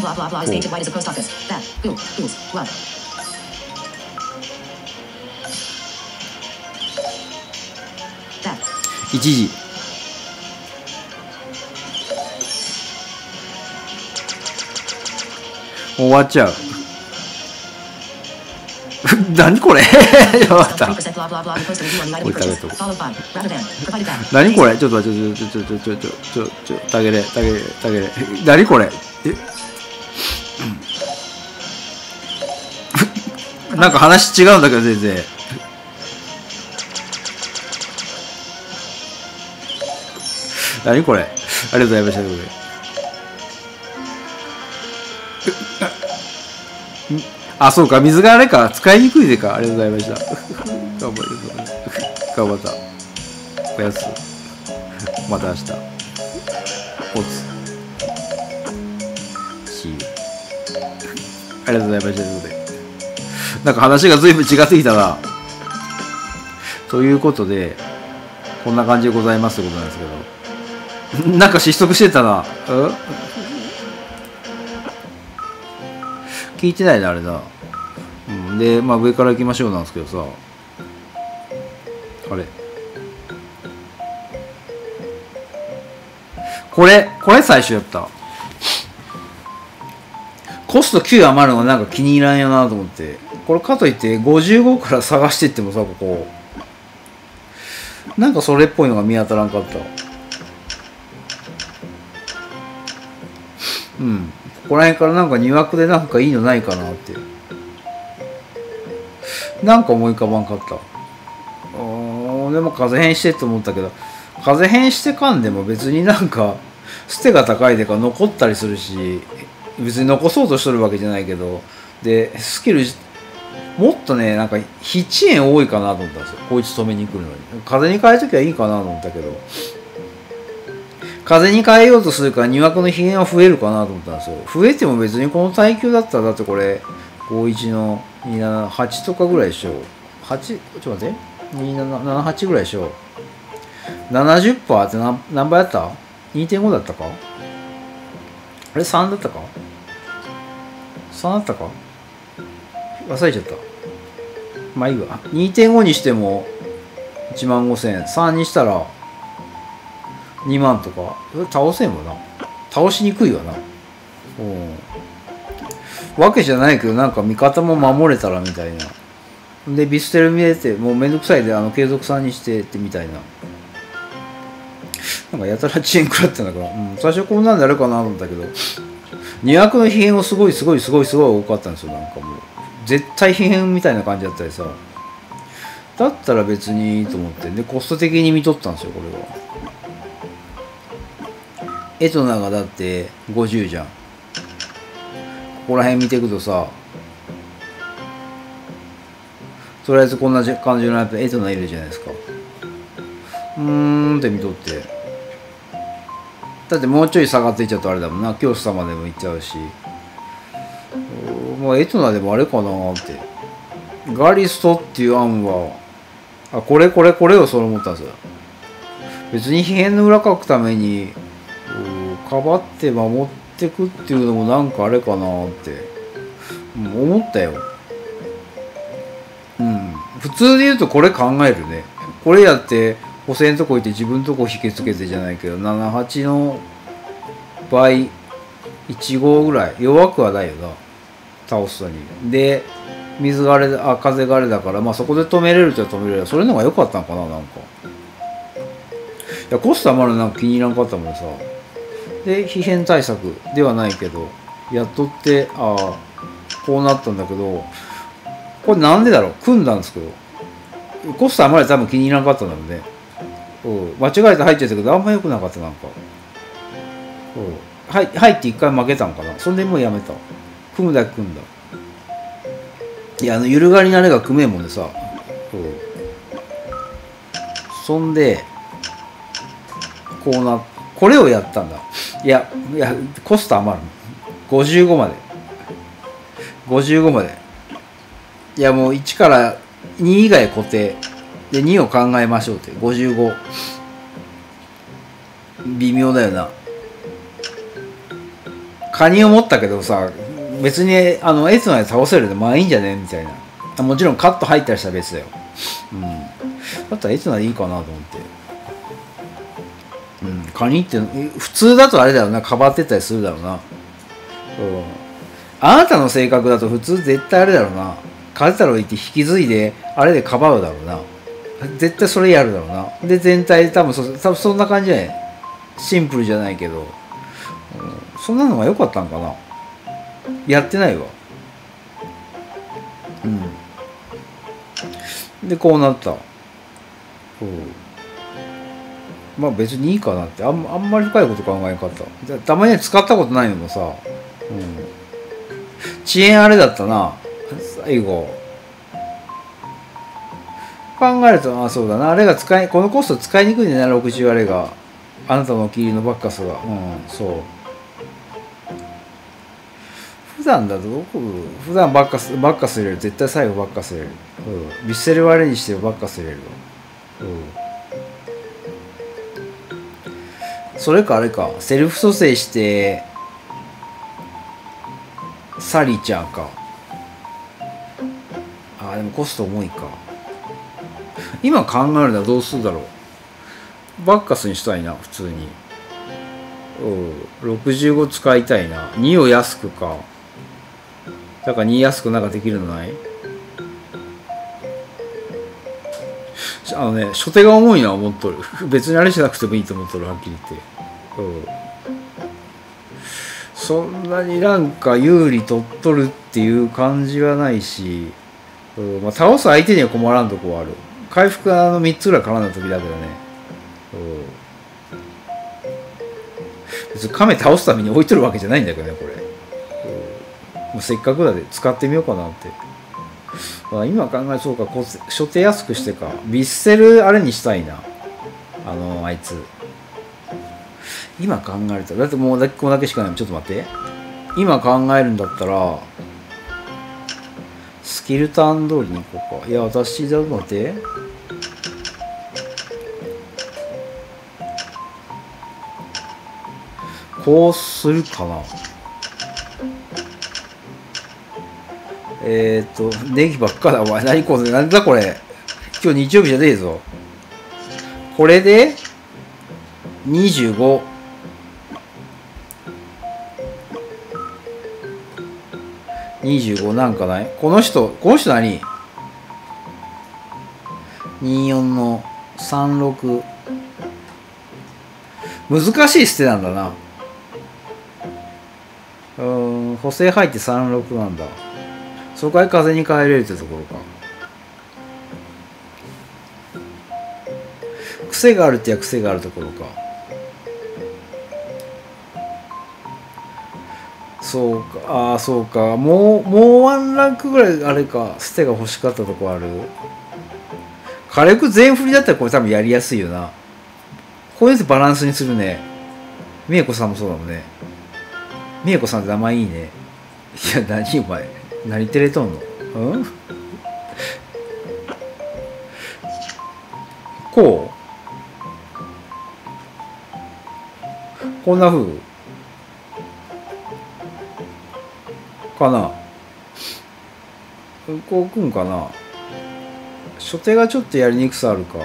一時終わっちゃう。何これやばかった。これ食べとこう。何これちょっと待って、ちょ、ちょ、ちょ、ちょ、ちょ、ちょ、ちょ、たげれ、たげれ、たげれ。何これえなんか話違うんだけど、全然。何これありがとうございました。あ、そうか、水があれか、使いにくいでか。ありがとうございました。頑張る。頑張った。おやつ。また明日。おつ。シー。ありがとうございました。ということで。なんか話が随分違ってきたな。ということで、こんな感じでございますってことなんですけど。なんか失速してたな。うん聞いてないな、あれな。うん、で、まあ上から行きましょうなんですけどさ。あれこれ、これ最初やった。コストきゅう余るのがなんか気に入らんよなと思って。これかといってごじゅうごから探していってもさ、ここ。なんかそれっぽいのが見当たらんかった。うん。ここら辺からなんかに枠でなんかいいのないかなって。なんか思い浮かばんかった。おー、でも風変してって思ったけど、風変してかんでも別になんか、捨てが高いでか残ったりするし、別に残そうとしとるわけじゃないけど、で、スキル、もっとね、なんか、ヒッチ円多いかなと思ったんですよ。こいつ止めに来るのに。風に変えるときはいいかなと思ったけど、風に変えようとするからに枠の比減は増えるかなと思ったんですよ。増えても別にこの耐久だったらだってこれごじゅういちのにじゅうなな、はちとかぐらいでしょ。はち、ちょっと待って。にじゅうなな、ななじゅうはちぐらいでしょ。ななじゅっパーセント って何、何倍やった にてんご だったかあれさんだったか さん だったか忘れちゃった。まあいいわ。にてんご にしてもいちまんごせん。さんにしたらにまんとか。倒せんもんな。倒しにくいわな。うん。わけじゃないけど、なんか味方も守れたらみたいな。で、ビステル見れて、もうめんどくさいで、あの、継続さんにしてってみたいな。なんかやたら遅延食らってんだから、うん、最初こんなんでやるかなと思ったけど、に枠の疲変はすごいすごいすごいすごい多かったんですよ。なんかもう、絶対疲変みたいな感じだったりさ。だったら別にいいと思って、で、コスト的に見とったんですよ、これは。エトナがだってごじゅうじゃん。ここら辺見ていくとさ、 とりあえずこんな感じのやつエトナいるじゃないですか。うーんって見とって、だってもうちょい下がっていっちゃうとあれだもんな、教師様でも行っちゃうし、まあエトナでもあれかなって。ガリストっていう案は、あ、これこれこれをそう思ったんですよ。別に皮変の裏書くためにかばって守ってくっていうのもなんかあれかなって思ったよ。うん、普通で言うとこれ考えるね。これやって補正のとこ行って自分のとこ引きつけてじゃないけどななはちの倍いち号ぐらい弱くはないよな、倒すのに。で水があれあ風があれだから、まあそこで止めれるとは止めれる。それの方が良かったのかな。なんかいやコストあまりなんか気に入らんかったもんさ。で皮変対策ではないけどやっとってああこうなったんだけど、これなんでだろう。組んだんですけどコストあまり多分気に入らなかったんだろうね。間違えて入っちゃったけどあんま良くなかった。なんかはい入って一回負けたんかな。そんでもうやめた。組むだけ組んだ。いやあのゆるがりなれが組めんもんでさ。そんでこうなこれをやったんだ。いやいやコスト余る。ごじゅうごまでごじゅうごまで。いやもういちからに以外固定でにを考えましょうってごじゅうご。微妙だよな。カニを持ったけどさ、別にあのエツナで倒せるでまあいいんじゃねみたいな。もちろんカット入ったりしたら別だよ。うん。だったらエツナでいいかなと思って。うん。カニって普通だとあれだよな、かばってたりするだろうな。うん。あなたの性格だと普通絶対あれだろうな。風太郎行って引き継いであれでかばうだろうな。絶対それやるだろうな。で全体で多分そ多分そんな感じじゃない。シンプルじゃないけど、うん、そんなのが良かったんかな。やってないわ。うん。でこうなった。うん。まあ別にいいかなって。あんあんまり深いこと考えなかった。たまには使ったことないのもさ。うん。遅延あれだったな。最後。考えると、あ、そうだな。あれが使い、このコスト使いにくいんだよな、ろくじゅうあれが。あなたのお気に入りのバッカスが。うん、そう。普段だと僕、普段バッカス、バッカス入れる。絶対最後バッカス入れる。うん。ビッセル割れにしてバッカス入れるわ。うん。それかあれか。セルフ蘇生して、サリちゃんか。あ、でもコスト重いか。今考えるのはどうするだろう。バッカスにしたいな、普通に。うん。ろくじゅうご使いたいな。にを安くか。だからに安くなんかできるのない？あのね、初手が重いのは思っとる。別にあれしなくてもいいと思っとる、はっきり言って。うん。そんなになんか有利取っとるっていう感じはないし、うん、まあ、倒す相手には困らんとこはある。回復があのみっつぐらい絡んだ時だけどね。うん、別に亀倒すために置いとるわけじゃないんだけどね、これ。うん、せっかくだで使ってみようかなって。まあ、今考えそうか、初手安くしてか。ビッセルあれにしたいな。あの、あいつ。今考えると、だってもうだけここだけしかない。ちょっと待って。今考えるんだったら、スキルターン通りに行こうか。いや、私、ちょっと待って。こうするかな。えーっと、ネギばっかだ。お前、何これ、なんだこれ。今日日曜日じゃねえぞ。これで、にじゅうご。にじゅうごなんかない？この人、この人何？ にじゅうよん のさんじゅうろく。難しい捨てなんだな。うーん、補正入ってさんじゅうろくなんだ。そこへ風に変えれるってところか。癖があるってや癖があるところか。 そうか、ああそうか、もうもうワンランクぐらいあれか、ステが欲しかったとこある。火力全振りだったらこれ多分やりやすいよな。こういうやつバランスにするね。みえこさんもそうだもんね。みえこさんって名前いいね。いや、何お前。何照れとんの？うん？こう？こんな風かな。こうくんかな。初手がちょっとやりにくさあるか。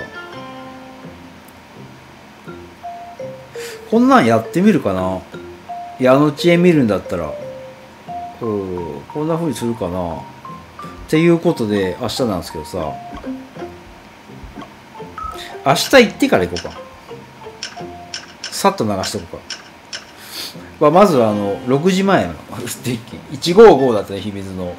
こんなんやってみるかな。矢の知恵見るんだったら、うん、こんな風にするかな。っていうことで明日なんですけどさ、明日行ってから行こうか。さっと流しとこうか。まあ、まずはあのろくじまえのいちごーごーだったね、秘密の。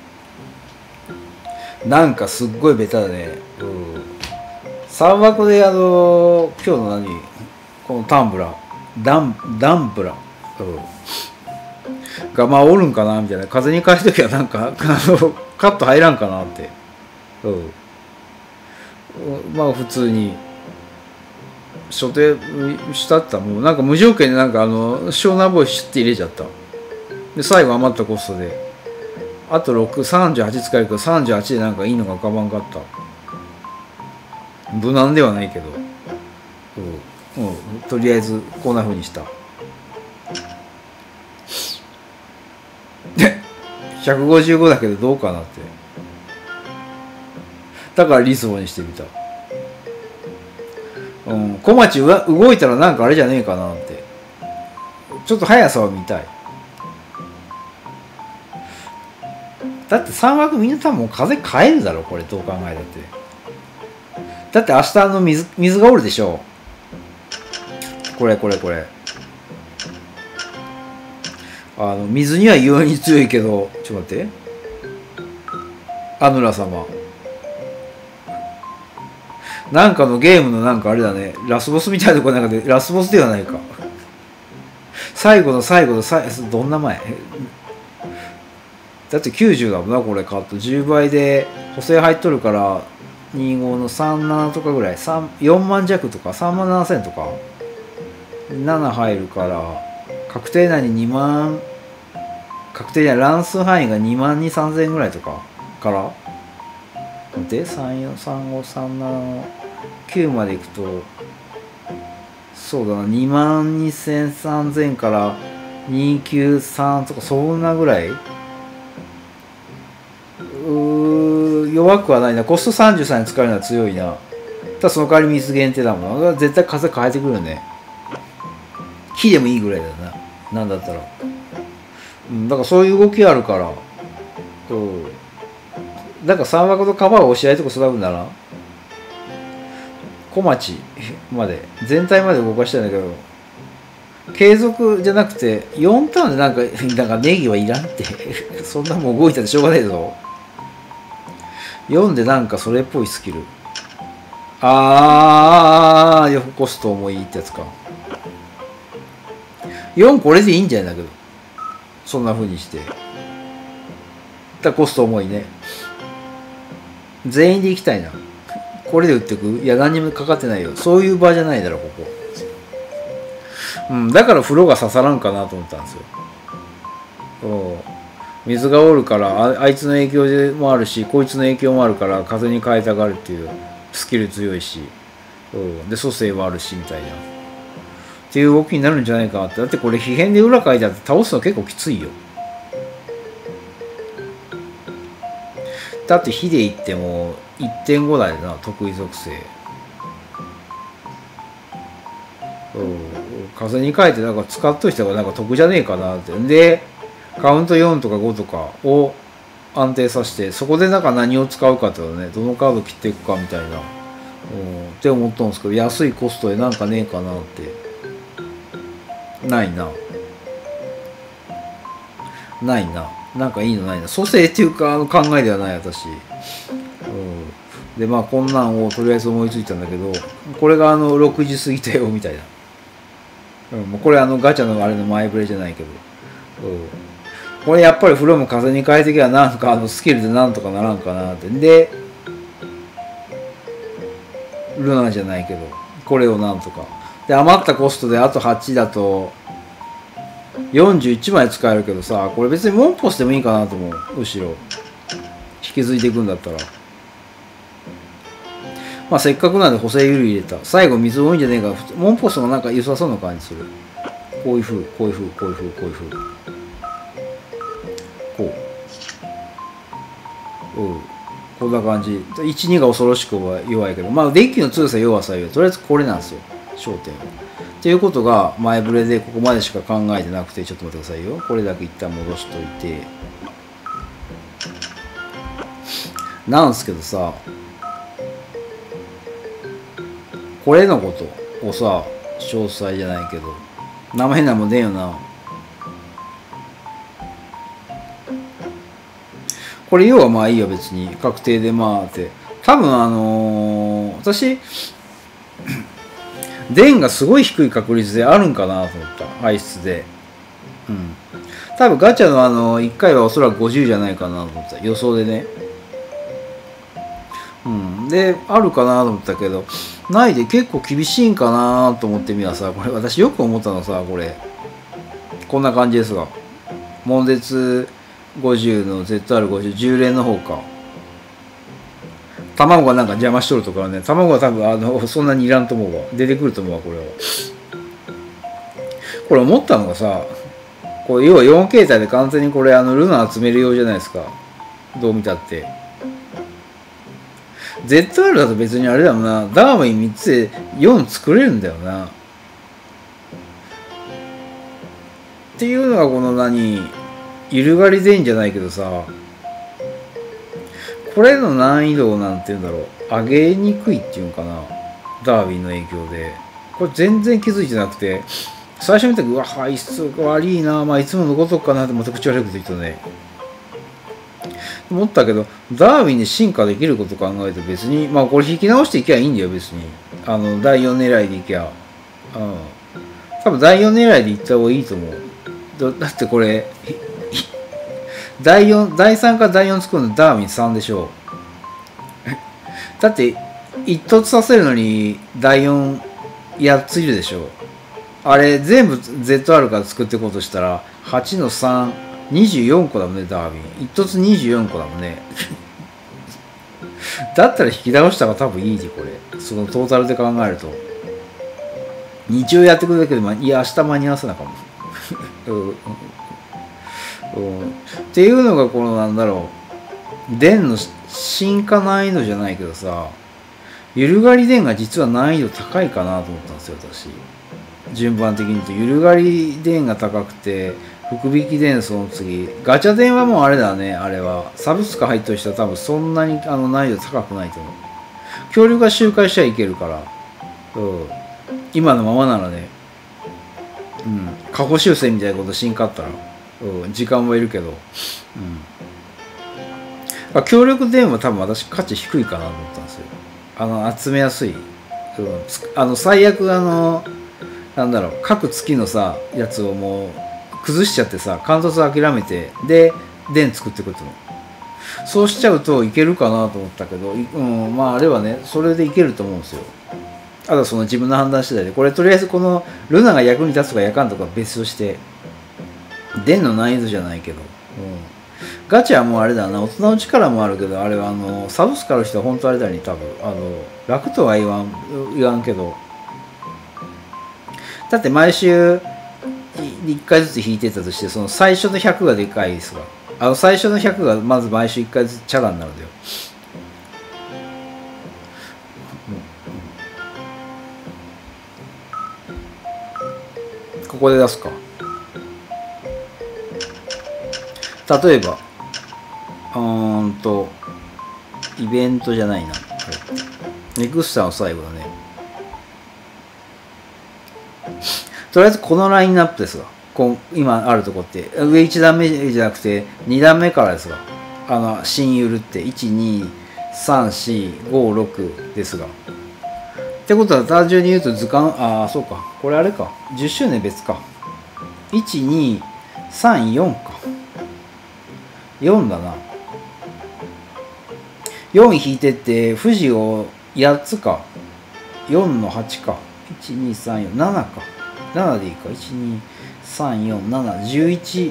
なんかすっごいベタだね。うん、さん箱であの今日の何このタンブラーダンダンブラー、うん、がまあおるんかなみたいな。風に返すときはなんかあのカット入らんかなって、うん、まあ普通に初手したったらもうなんか無条件でなんかあのショーナーボーイシュッて入れちゃった。で最後余ったコストであとろく、さんじゅうはち使えるけどさんじゅうはちでなんかいいのが浮かばんかった。無難ではないけど、うんうん、とりあえずこんな風にした。ひゃくごじゅうごだけどどうかなって。だからリスボにしてみた。うん、小町は動いたらなんかあれじゃねえかなって。ちょっと速さを見たい。だってさん枠みんな多分もう風変えるだろこれ、どう考えたって。だって明日あの水水がおるでしょ。これこれこれあの水には異様に強いけど、ちょっと待って、アヌラ様なんかのゲームのなんかあれだね、ラスボスみたいなところの中でラスボスではないか。最後の最後の最後どんな前だってきゅうじゅうだもんなこれ。カットじゅうばいで補正入っとるからにじゅうごのさんじゅうななとかぐらい、よんまん弱とかさんまんななせんとかなな入るから確定内ににまん、確定内乱数範囲がにまんにさんぜんぐらいとかからでさんよんさんごさんななのきゅうまでいくとそうだなにまんにせんさんぜんからにひゃくきゅうじゅうさんとかそんなぐらい。うー弱くはないな。コストさんじゅうさんに使えるのは強いな。ただその代わり水限定だもんな。絶対風変えてくるよね。火でもいいぐらいだな。なんだったら。うん、だからそういう動きあるから。うん。だからさん枠のカバーを押し合いとか育ぶなら小町まで全体まで動かしたいんだけど、継続じゃなくてよんターンでなんかなんかネギはいらんってそんなもん動いたってしょうがないぞ。よんでなんかそれっぽいスキル。あー、よくコスト重いってやつか。よんこれでいいんじゃないんだけど、そんな風にしてだコスト重いね。全員で行きたいな。これで打ってく。いや何にもかかってないよ。そういう場じゃないだろここ。うん、だから風呂が刺さらんかなと思ったんですよ。水がおるから あ, あいつの影響でもあるしこいつの影響もあるから風に変えたがるっていうスキル強いし、で蘇生はあるしみたいなっていう動きになるんじゃないかなって。だってこれ皮変で裏書いてあって倒すの結構きついよ。だって火でいっても いってんご だよな得意属性。風に変えてなんか使っといた方がなんか得じゃねえかなって。でカウントよんとかごとかを安定させてそこでなんか何を使うかっていうのね、どのカード切っていくかみたいな、うん、って思ったんですけど、安いコストでなんかねえかなって。ないなないななんかいいのないな。蘇生っていうかあの考えではない私、うん、でまあこんなんをとりあえず思いついたんだけど、これがあのろくじ過ぎたよみたいな、うん、もうこれあのガチャのあれの前触れじゃないけど、うん、 これやっぱりフロム風に変えてきゃなんとかあのスキルでなんとかならんかなって。で、ルナじゃないけど、これをなんとか。で、余ったコストであとはちだと、よんじゅういちまい使えるけどさ、これ別にモンポスでもいいかなと思う。後ろ。引き継いでいくんだったら。まあせっかくなんで補正油入れた。最後水多いんじゃねえか。モンポスもなんか良さそうな感じする。こういう風、こういう風、こういう風、こういう風。こう。うん。こんな感じ。いち、にが恐ろしく弱いけど、まあデッキの強さ弱さよ。とりあえずこれなんですよ。焦点は。っていうことが前触れでここまでしか考えてなくて、ちょっと待ってくださいよ。これだけ一旦戻しといて。なんすけどさ、これのことをさ、詳細じゃないけど、名前なんも出んよな。これ要はまあいいよ別に。確定でまあって。多分あのー、私、電がすごい低い確率であるんかなと思った。排出で。うん。多分ガチャのあの、いっかいはおそらくごじゅうじゃないかなと思った。予想でね。うん。で、あるかなと思ったけど、ないで結構厳しいんかなと思ってみたらさ、これ私よく思ったのさ、これ。こんな感じですが。悶絶ごじゅうの ゼットアールごじゅう、じゅう連の方か。卵がなんか邪魔しとるとかね。卵は多分あの、そんなにいらんと思うわ。出てくると思うわ、これは。これ思ったのがさ、これ要はよん形態で完全にこれあの、ルナ集めるようじゃないですか。どう見たって。ゼットアール だと別にあれだもんな。ダーウィンみっつでよん作れるんだよな。っていうのがこの何、イルガリでんじゃないけどさ、これの難易度をなんて言うんだろう、上げにくいっていうんかな、ダーウィンの影響で。これ全然気づいてなくて、最初見た時、うわ、排出悪いな、まあいつものごとくかなってまた口悪いこと言ったね。思ったけど、ダーウィンで進化できること考えて別に、まあこれ引き直していけばいいんだよ、別に。あの、だいよん狙いでいけば。うん。多分だいよん狙いでいった方がいいと思う。だ, だってこれ、だいよん、だいさんかだいよん作るのダーウィンさんでしょ。だって、一突させるのにだいよんやっついるでしょ。あれ、全部 ゼットアール から作っていこうとしたら、はちのさん、にじゅうよんこだもんね、ダーウィン。一突にじゅうよんこだもんね。だったら引き倒した方が多分いいじ、これ。そのトータルで考えると。日曜やってくるだけで、ま、いや、明日間に合わせなかも。うんうん、っていうのがこのなんだろう、電の進化難易度じゃないけどさ、ゆるがり電が実は難易度高いかなと思ったんですよ、私。順番的に言うと、ゆるがり電が高くて、福引き電その次、ガチャ電はもうあれだね、あれは。サブスク入っとる人は多分そんなにあの難易度高くないと思う。協力が周回しちゃいけるから、うん、今のままならね、うん、過去修正みたいなことしんかったら、うん、時間はいるけど、うん、協力電は多分私価値低いかなと思ったんですよ。あの集めやすい、うん、あの最悪あのなんだろう、各月のさやつをもう崩しちゃってさ、貫突諦めてで電作ってくると、そうしちゃうといけるかなと思ったけど、うん、まああれはね、それでいけると思うんですよ。あとはその自分の判断次第で、これとりあえずこのルナが役に立つとかやかんとか別として、電の難易度じゃないけど、うん、ガチャはもうあれだな、大人の力もあるけど、あれはあのサブスクある人は本当あれだに多分あの楽とは言わん言わんけど、だって毎週いっかいずつ引いてたとして、その最初のひゃくがでかいですが、あの最初のひゃくがまず毎週いっかいずつチャラになるんだよ。ここで出すか。例えば、うーんと、イベントじゃないな。ネクスタの最後だね。とりあえずこのラインナップですが、今あるとこって、上いち段目じゃなくてに段目からですが、あの、新ゆるって、いち、に、さん、よん、ご、ろくですが。ってことは単純に言うと図鑑、ああ、そうか。これあれか。じゅっしゅうねん別か。いち、に、さん、よんか。 よんだな。よん引いてって富士をやっつか。よんのはちか。いちにさんよんななか。ななでいいか。いちにさんよんななじゅういち。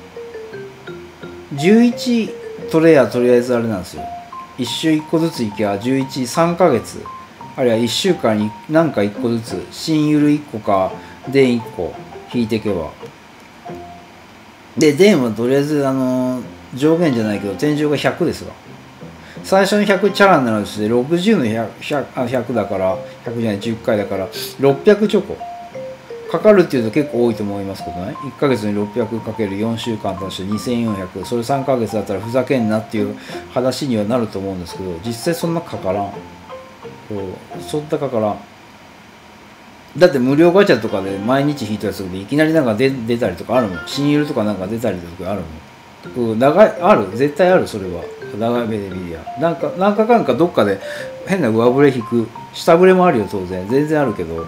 じゅういち取れやとりあえずあれなんですよ。いっ週いっこずついけばじゅういち、さんかげつ。あるいはいっしゅうかんに何かいっこずつ。新ゆるいっこか、電いっこ引いていけば。で、電はとりあえず、あのー、上限じゃないけど、天井がひゃくですが。最初のひゃくチャラになるとしてろくじゅうの ひゃく, ひゃく, あひゃくだからひゃくじゃないじゅっかいだからろっぴゃくチョコかかるっていうと結構多いと思いますけどね。いっかげつにろっぴゃくかけるよんしゅうかんとしてにせんよんひゃく、それさんかげつだったらふざけんなっていう話にはなると思うんですけど、実際そんなかからん。そんなかからん。だって無料ガチャとかで毎日引いたやつでいきなりなんか 出, 出たりとかあるもん。新ゆるとかなんか出たりとかあるもん。うん、長いある絶対ある。それは長い目で見りゃなんか何かかんかどっかで変な上振れ引く下振れもあるよ当然全然あるけど、うん、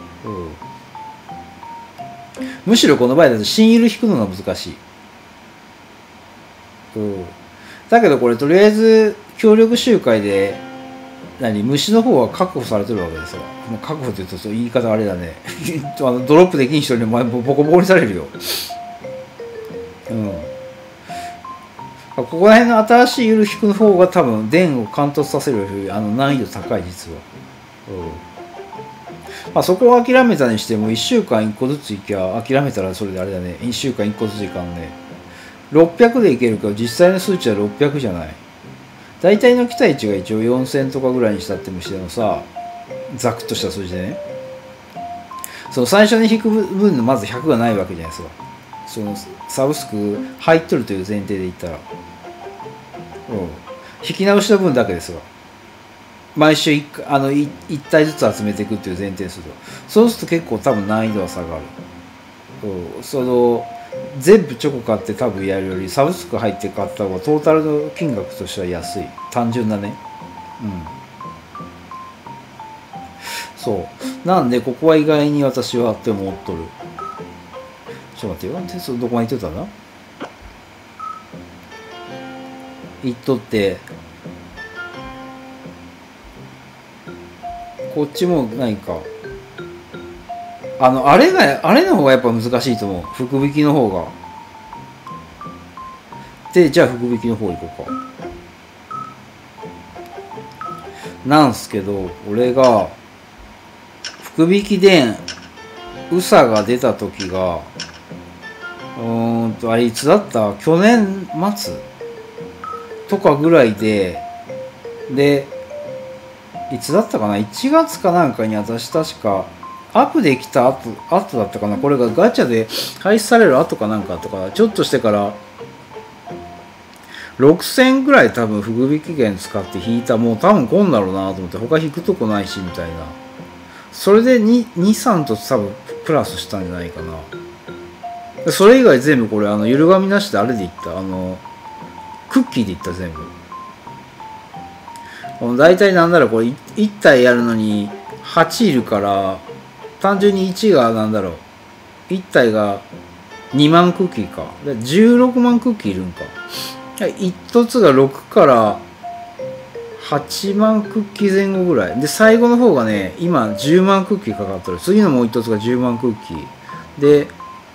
むしろこの場合だと新ゆる引くのが難しい、うん、だけどこれとりあえず協力集会で何虫の方は確保されてるわけですよ。確保って言うとそう言い方あれだねあのドロップできん人にボコボコにされるよ。うんここら辺の新しいゆる引くの方が多分電を貫突させるよりあの難易度高い実は、うんまあ、そこを諦めたにしてもいっしゅうかんいっこずついきゃ諦めたらそれであれだね。いっしゅうかんいっこずついかんね。ろっぴゃくでいけるけど実際の数値はろっぴゃくじゃない。大体の期待値が一応よんせんとかぐらいにしたってもしてもさざくっとした数字でね、その最初に引く分のまずひゃくがないわけじゃないですか。そのサブスク入っとるという前提で言ったら、うん、引き直した分だけですが毎週 1, あの 1, いち体ずつ集めていくっていう前提にするとそうすると結構多分難易度は下がる、うん、その全部チョコ買って多分やるよりサブスク入って買った方がトータルの金額としては安い単純なね、うん、そうなんでここは意外に私はって思っとる。ちょっと待ってよ。テストどこまで行っとったな。行っとって、こっちも何か。あの、あれが、あれの方がやっぱ難しいと思う。福引きの方が。で、じゃあ福引きの方行こうか。なんすけど、俺が、福引きで、うさが出た時が、うーんとあれいつだった去年末とかぐらいででいつだったかないちがつかなんかに私確かアップできた後後だったかな。これがガチャで廃止される後かなんかとかちょっとしてからろくせんぐらい多分福引券使って引いた。もう多分こんだろうなと思って他引くとこないしみたいな。それでに、さんと多分プラスしたんじゃないかな。それ以外全部これあのゆるがみなしであれでいったあのクッキーでいった全部。だいたいなんだろうこれいち体やるのにはちいるから単純にいちがなんだろういち体がにまんクッキーかじゅうろくまんクッキーいるんか。ひとつがろくからはちまんクッキー前後ぐらいで最後の方がね今じゅうまんクッキーかかってる。次のもうひとつがじゅうまんクッキーで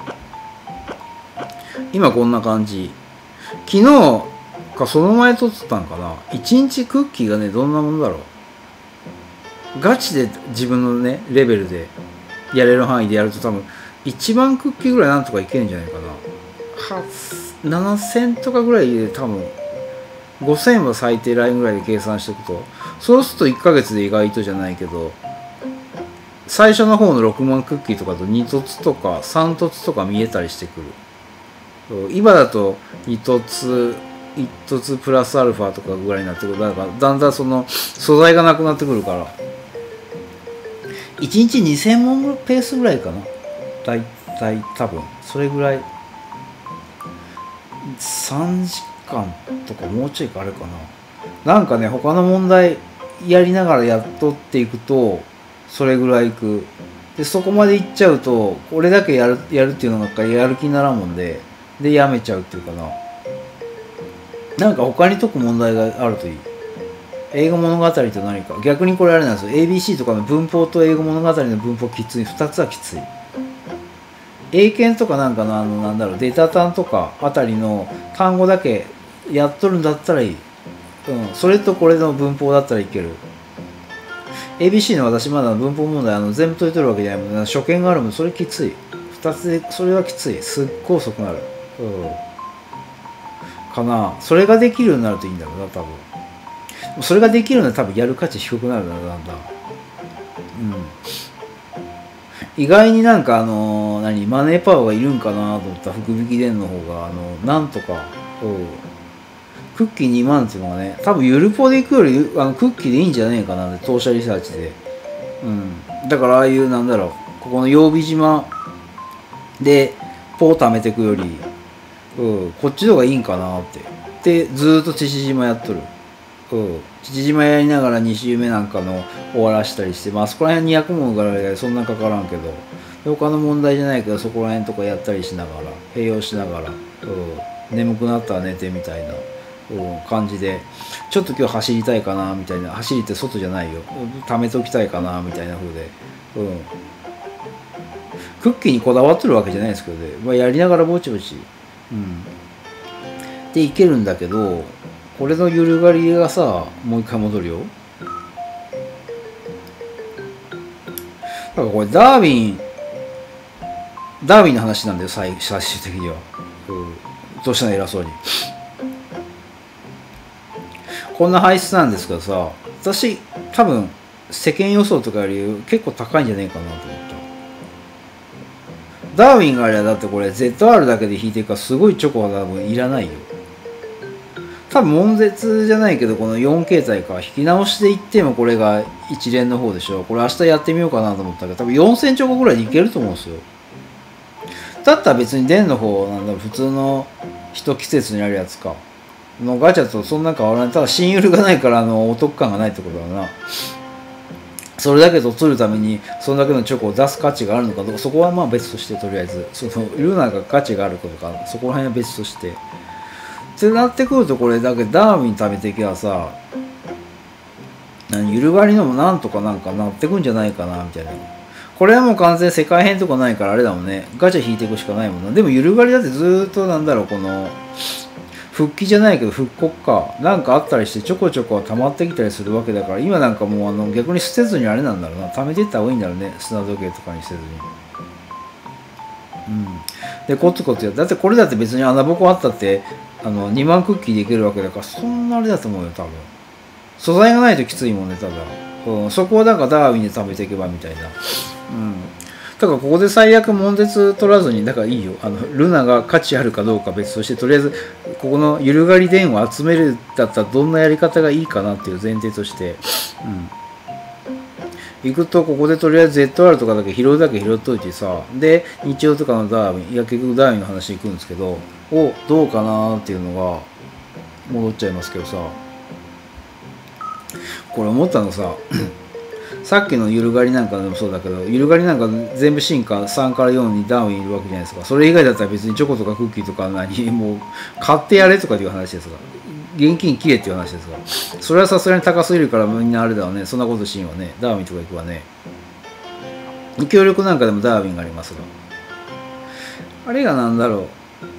今こんな感じ。昨日かその前撮ってたんかな。いちにちクッキーがねどんなもんだろう。ガチで自分のねレベルでやれる範囲でやると多分いちまんクッキーぐらいなんとかいけるんじゃないかな。はななせんとかぐらいで多分ごせんは最低ラインぐらいで計算しておくとそうするといっかげつで意外とじゃないけど最初の方のろくまんクッキーとかとに凸とかさん凸とか見えたりしてくる。今だとに凸いち凸プラスアルファとかぐらいになってくる。だからだんだんその素材がなくなってくるからいちにちにせんもんペースぐらいかな。だいたい多分それぐらいさんじかんとかもうちょいかあれかな。なんかね他の問題やりながらやっとっていくとそれぐらいいく。でそこまでいっちゃうとこれだけやるやるっていうのがやる気にならんもんででやめちゃうっていうかな。 なんか他に解く問題があるといい。英語物語と何か。逆にこれあれなんですよ。エービーシー とかの文法と英語物語の文法きつい。ふたつはきつい。英検とかなんかのあのなんだろう、データ単とかあたりの単語だけやっとるんだったらいい。うん。それとこれの文法だったらいける。エービーシー の私まだ文法問題あの全部解いとるわけじゃないもん。初見があるもん。それきつい。ふたつで、それはきつい。すっごい遅くなる。うん。かな。それができるようになるといいんだろうな、多分。それができるのは多分やる価値低くなるな、だんだん。うん。意外になんかあのー、何、マネーパワーがいるんかなと思った福引き伝の方が、あの、なんとか、うん。クッキーにまんっていうのがね、多分ゆるぽで行くより、あの、クッキーでいいんじゃねえかな、当社リサーチで。うん。だからああいう、なんだろう、ここの曜日島で、ポー貯めていくより、うん、こっちの方がいいんかなって。で、ずーっと父島やっとる。うん。父島やりながらに週目なんかの終わらしたりして、まあそこら辺にひゃく問ぐらいでそんなかからんけど、他の問題じゃないけど、そこら辺とかやったりしながら、併用しながら、うん。眠くなったら寝てみたいな、うん、感じで、ちょっと今日走りたいかな、みたいな。走りって外じゃないよ。貯めときたいかな、みたいな風で。うん。クッキーにこだわってるわけじゃないですけどね。まあやりながらぼちぼち。うん。でいけるんだけど、これのゆるがりがさ、もう一回戻るよ。だからこれダーウィン、ダーウィンの話なんだよ、最最終的には。うん。どうしたの偉そうに。こんな配質なんですけどさ、私、多分、世間予想とかより結構高いんじゃねえかなと思った。ダーウィンがあれはだってこれ ゼットアール だけで引いてるからすごいチョコは多分いらないよ。多分悶絶じゃないけどこのよん形態か引き直しでいってもこれが一連の方でしょ。これ明日やってみようかなと思ったけど多分よんせんチョコぐらいでいけると思うんですよ。だったら別に電の方なんだろう普通の一季節にあるやつかのガチャとそんな変わらない。ただ新ユルがないからあのお得感がないってことだな。それだけと取るためにそんだけのチョコを出す価値があるのかどうかそこはまあ別としてとりあえずそのルナが価値があることかそこら辺は別としてってなってくるとこれだけダーウィン食べていけばさ何ゆるがりのもなんとかなんかなってくんじゃないかなみたいな。これはもう完全世界編とかないからあれだもんね。ガチャ引いていくしかないもんな。でもゆるがりだってずーっとなんだろうこの復帰じゃないけど復刻かなんかあったりしてちょこちょこ溜まってきたりするわけだから今なんかもうあの逆に捨てずにあれなんだろうな溜めていった方がいいんだろうね砂時計とかにせずに。うんでコツコツやだってこれだって別に穴ぼこあったってあのにまんクッキーできるわけだからそんなあれだと思うよ多分。素材がないときついもんねただ、うん、そこをなんかダーウィンで食べていけばみたいな。うんだからここで最悪悶絶取らずにだからいいよあのルナが価値あるかどうか別としてとりあえずここのゆるがり電を集めるだったらどんなやり方がいいかなっていう前提として、うん、行くとここでとりあえず ゼットアール とかだけ拾うだけ拾っといてさで日曜とかのダーウィンいや結局ダーウィンの話行くんですけどをどうかなっていうのが戻っちゃいますけどさこれ思ったのささっきのゆるがりなんかでもそうだけどゆるがりなんか全部進化さんからよんにダウンいるわけじゃないですか。それ以外だったら別にチョコとかクッキーとか何もう買ってやれとかいう話ですが現金切れっていう話ですがそれはさすがに高すぎるからみんなあれだわねそんなことしんわねダーウィンとか行くわね。協力なんかでもダーウィンがありますがあれがなんだろ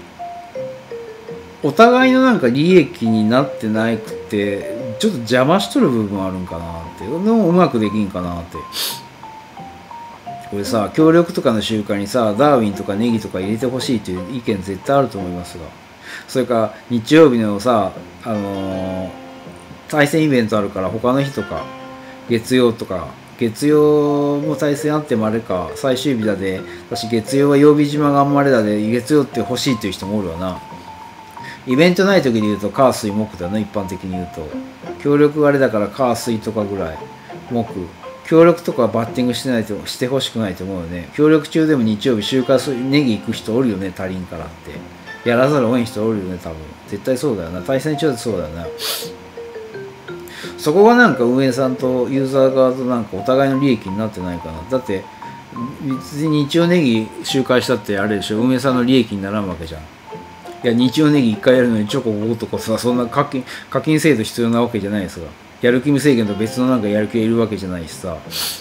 うお互いのなんか利益になってないくてちょっと邪魔しとる部分あるんかなってでもうまくできんかなってこれさ協力とかの習慣にさダーウィンとかネギとか入れてほしいという意見絶対あると思いますがそれから日曜日のさあのー、対戦イベントあるから他の日とか月曜とか月曜も対戦あってもあれか最終日だで私月曜は曜日島があんまりだで月曜って欲しいっていう人もおるわな。イベントない時で言うと火水木だな一般的に言うと協力があれだから火水とかぐらい木協力とかバッティングしてないとしてほしくないと思うよね。協力中でも日曜日週刊ネギ行く人おるよね足りんからってやらざるを得ん人おるよね多分絶対そうだよな対戦中だとそうだよな。そこがなんか運営さんとユーザー側となんかお互いの利益になってないかな。だって別に日曜ネギ周回したってあれでしょ運営さんの利益にならんわけじゃん。 いや日曜ネギいっかいやるのにチョコごことかさ、そんな課金課金制度必要なわけじゃないですが、やる気無制限と別のなんかやる気がいるわけじゃないしさ、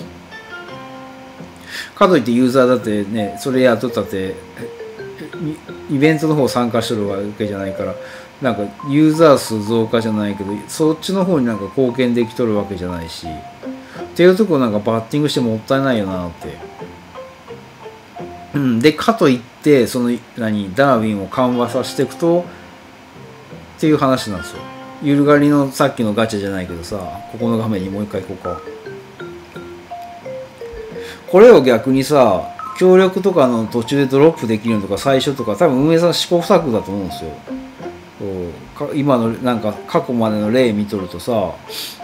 かといってユーザーだってね、それやっとったってイベントの方参加しとるわけじゃないから、なんかユーザー数増加じゃないけど、そっちの方になんか貢献できとるわけじゃないし、っていうところなんかバッティングしてもったいないよなって。うん、でかといってその何ダーウィンを緩和させていくとっていう話なんですよ。ゆるがりのさっきのガチャじゃないけどさ、ここの画面にもう一回行こうか。これを逆にさ、協力とかの途中でドロップできるのとか最初とか多分運営さん試行錯誤だと思うんですよ。今のなんか過去までの例見とるとさ、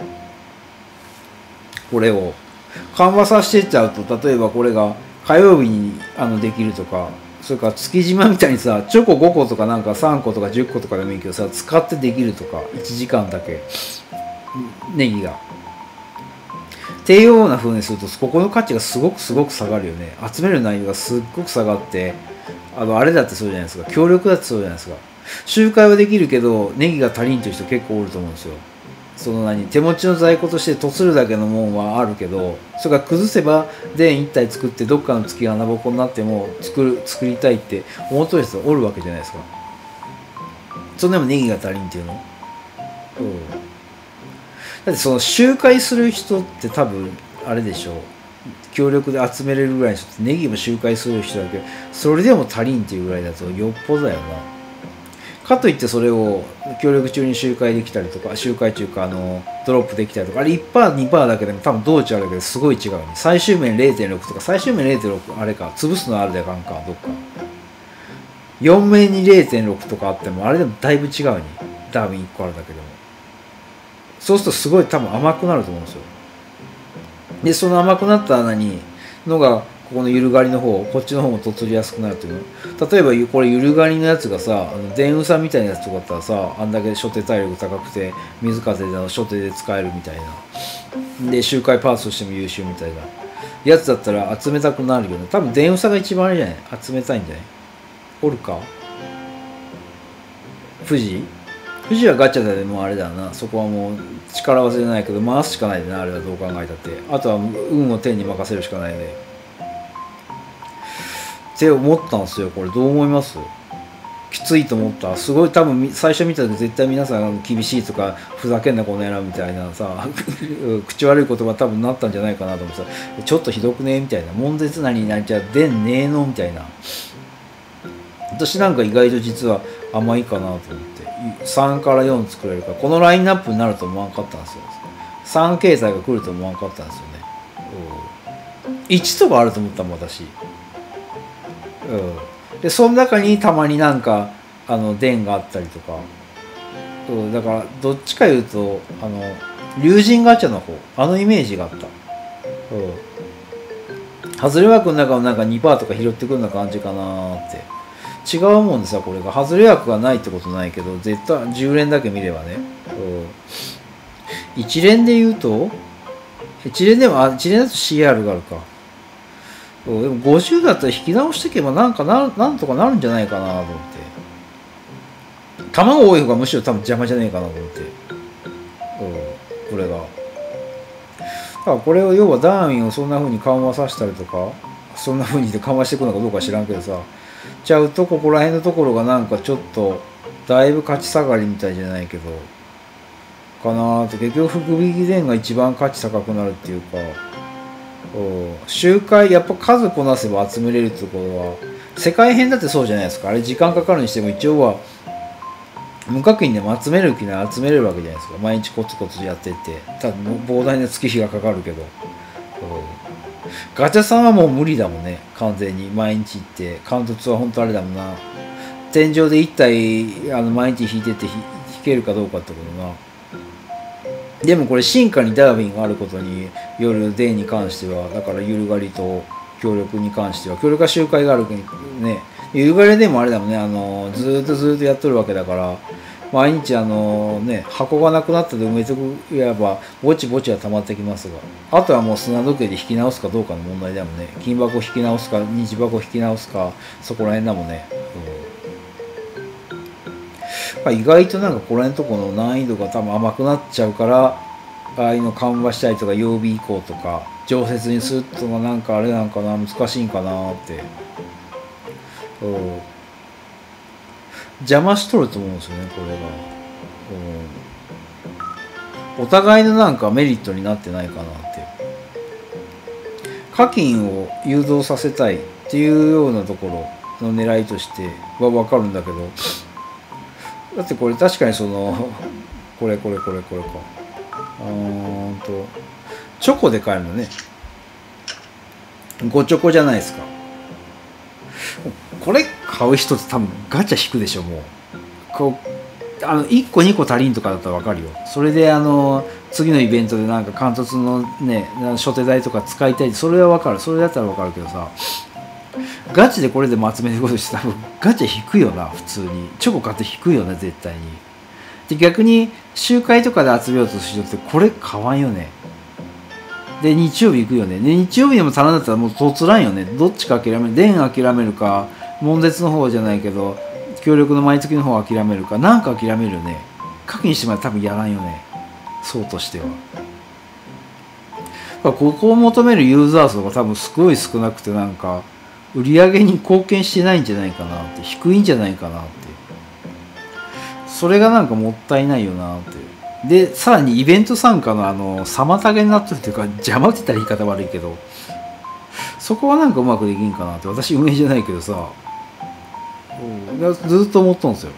これを緩和させていっちゃうと、例えばこれが火曜日にあのできるとか、それから月島みたいにさチョコごことかなんかさんことかじゅっことかでもいいけどさ、使ってできるとか、いちじかんだけネギがっていうような風にすると、ここの価値がすごくすごく下がるよね。集める内容がすっごく下がって、あのあれだってそうじゃないですか、協力だってそうじゃないですか。集会はできるけどネギが足りんという人結構おると思うんですよ。その何手持ちの在庫としてとするだけのもんはあるけど、それが崩せば電一体作ってどっかの月が穴ぼこになっても作る作りたいって思ってる人おるわけじゃないですか。そんでもネギが足りんっていうの、うん、だってその集会する人って多分あれでしょう、協力で集めれるぐらいの人ってネギも集会する人だけど、それでも足りんっていうぐらいだとよっぽどだよな。かといってそれを協力中に周回できたりとか、周回中かあのドロップできたりとか、あれ いちパーセントにパーセント だけでも多分道中あるけどすごい違うね。最終面 れいてんろく とか、最終面 れいてんろく あれか潰すのあるでかんかどっかよん面に れいてんろく とかあってもあれでもだいぶ違うに、ダーウィンいっこあるだけでも。そうするとすごい多分甘くなると思うんですよ。でその甘くなった穴にのがここのゆるがりの方、こっちの方もとつりやすくなるっていうの。例えばこれゆるがりのやつがさ、あの電雨さみたいなやつとかだったらさ、あんだけ初手体力高くて水風での初手で使えるみたいな、で周回パーツとしても優秀みたいなやつだったら集めたくなるよね。多分電雨さが一番あれじゃない、集めたいんじゃない。おるか富士富士はガチャでもうあれだな、そこはもう力技じゃないけど回すしかないでな、あれはどう考えたって。あとは運を天に任せるしかないねって思ったんですよ。これどう思います？きついと思った。すごい多分最初見た時絶対皆さん厳しいとかふざけんなこの野郎みたいなさ口悪い言葉多分なったんじゃないかなと思ってさ、ちょっとひどくねえみたいな、悶絶なりになっちゃでんねえのみたいな。私なんか意外と実は甘いかなと思って、さんからよん作れるからこのラインナップになると思わんかったんですよ。さん形態が来ると思わんかったんですよね。いちとかあると思ったもん私。うん、でその中にたまになんかあの電があったりとか、うん、だからどっちかいうとあの龍神ガチャの方、あのイメージがあった。うん、外れ枠の中のなんか にパーセント とか拾ってくるような感じかなーって。違うもんでさ、これが外れ枠がないってことないけど絶対じゅう連だけ見ればね、うん、いち連で言うといち連でもあいち連だと シーアール があるか。でもごじゅうだったら引き直していけばなんか な, なんとかなるんじゃないかなと思って、卵多い方がむしろ多分邪魔じゃねえかなと思って、うん、これがだからこれを要はダーウィンをそんな風に緩和させたりとか、そんな風に緩和していくのかどうか知らんけどさ、ちゃうとここら辺のところがなんかちょっとだいぶ価値下がりみたいじゃないけどかなーって。結局福引き電が一番価値高くなるっていうか、周回やっぱ数こなせば集めれるってところは世界編だってそうじゃないですか。あれ時間かかるにしても一応は無課金でも集める気なら集めれるわけじゃないですか。毎日コツコツやってって多分膨大な月日がかかるけど、ガチャさんはもう無理だもんね。完全に毎日行ってカウントツは本当あれだもんな。天井でいち体あの毎日引いてって引けるかどうかってことな。でもこれ進化にダーウィンがあることによる電に関しては、だからゆるがりと協力に関しては協力が周回があるね。ゆるがりでもあれだもんね、あのずーっとずーっとやっとるわけだから毎日あのね箱がなくなったで埋めてくやばぼちぼちは溜まってきますが、あとはもう砂時計で引き直すかどうかの問題だもんね。金箱引き直すか日箱引き直すか、そこら辺だもんね。 意外となんかこれのとこの難易度が多分甘くなっちゃうから、ああいうの緩和したりとか曜日移行とか常設にするとかなんかあれなんかな、難しいんかなって、うん、邪魔しとると思うんですよねこれが、うん、お互いのなんかメリットになってないかなって、課金を誘導させたいっていうようなところの狙いとしては分かるんだけど、だってこれ確かにそのこれこれこれこれかうーんとチョコで買えるのね、ごチョコじゃないですか。これ買う人って多分ガチャ引くでしょ。もうこうあのいっこにこ足りんとかだったら分かるよ。それであの次のイベントでなんか貫突のね初手代とか使いたい、それは分かる。それだったら分かるけどさ、ガチでこれでまつめることして多分ガチャ引くよな。普通にチョコ買って引くよね絶対に。で逆に集会とかで集めようとする人ってこれ買わんよね。で日曜日行くよね。で日曜日でも足らんだったらもうとつらんよね。どっちか諦める、電諦めるか、悶絶の方じゃないけど協力の毎月の方を諦めるか、なんか諦めるよね。課金してまで多分やらんよね、そうとしては。ここを求めるユーザー層が多分すごい少なくて、なんか売り上げに貢献してないんじゃないかなって、低いんじゃないかなって、それがなんかもったいないよなって。でさらにイベント参加のあの妨げになってるというか、邪魔って言ったら言い方悪いけど、そこはなんかうまくできんかなって、私運営じゃないけどさ、ずっと思ったんですよ。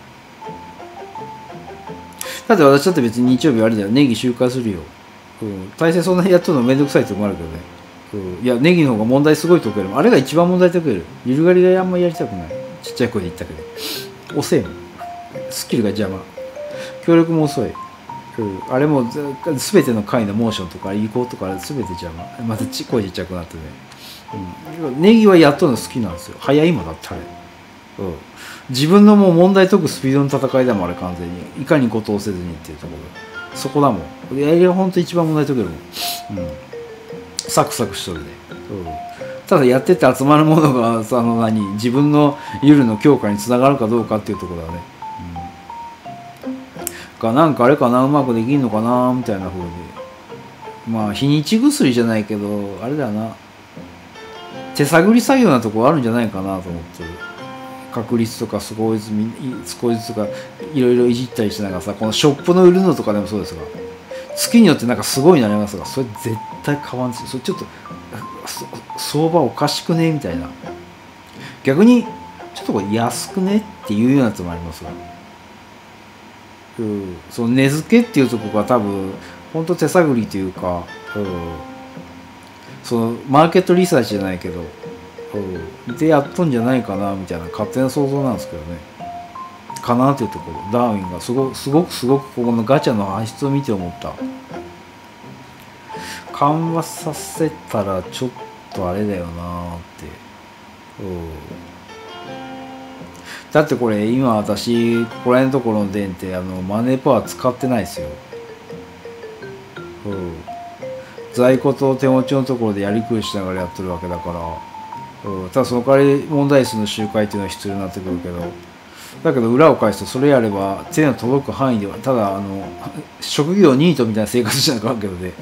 だって私だって別に日曜日あれだよ、ネギ集会するよ、うん、大勢そんなにやっとるのめんどくさいって思われるけどね、うん、いやネギの方が問題すごい解ける、あれが一番問題解ける。ゆるがりがあんまりやりたくない、ちっちゃい声で言ったけど遅いもん、スキルが邪魔、協力も遅い、うん、あれも全ての回のモーションとか移行とか全て邪魔、またち声ちっちゃくなってね、うん、ネギはやっとるの好きなんですよ。早いもんだってあれ、うん、自分のもう問題解くスピードの戦いだもんあれ、完全にいかに誤答せずにっていうところ、そこだもん。いやいやほんと一番問題解けるもん、うん、サクサクしとるで、うん、ただやってて集まるものがあの何自分のゆるの強化につながるかどうかっていうところだね、うん、かなんかあれかな、うまくできんのかなみたいな風で、まあ日にち薬じゃないけどあれだな、手探り作業なとこあるんじゃないかなと思ってる。確率とか少しずつ少しずつとかいろいろいじったりしながらさ、このショップの売るのとかでもそうですが、月によってなんかすごいなりますが、それ絶対買わんですよ。それちょっと相場おかしくねみたいな、逆にちょっとこれ安くねっていうようなやつもありますが、うん、その値付けっていうところが多分本当手探りというか、うん、そのマーケットリサーチじゃないけど、うん、でやっとんじゃないかなみたいな勝手な想像なんですけどね、かなというところ、ダーウィンがすごくすごくすごくここのガチャの本質を見て思った。緩和させたらちょっとあれだよなーって、うん、だってこれ今私ここら辺のところの電ってあのマネーパワー使ってないですよ、うん、在庫と手持ちのところでやりくりしながらやってるわけだから、うん、ただその代わり問題数の周回っていうのは必要になってくるけど、だけど裏を返すとそれやれば手の届く範囲では、ただあの職業ニートみたいな生活しなきゃいけないけどね、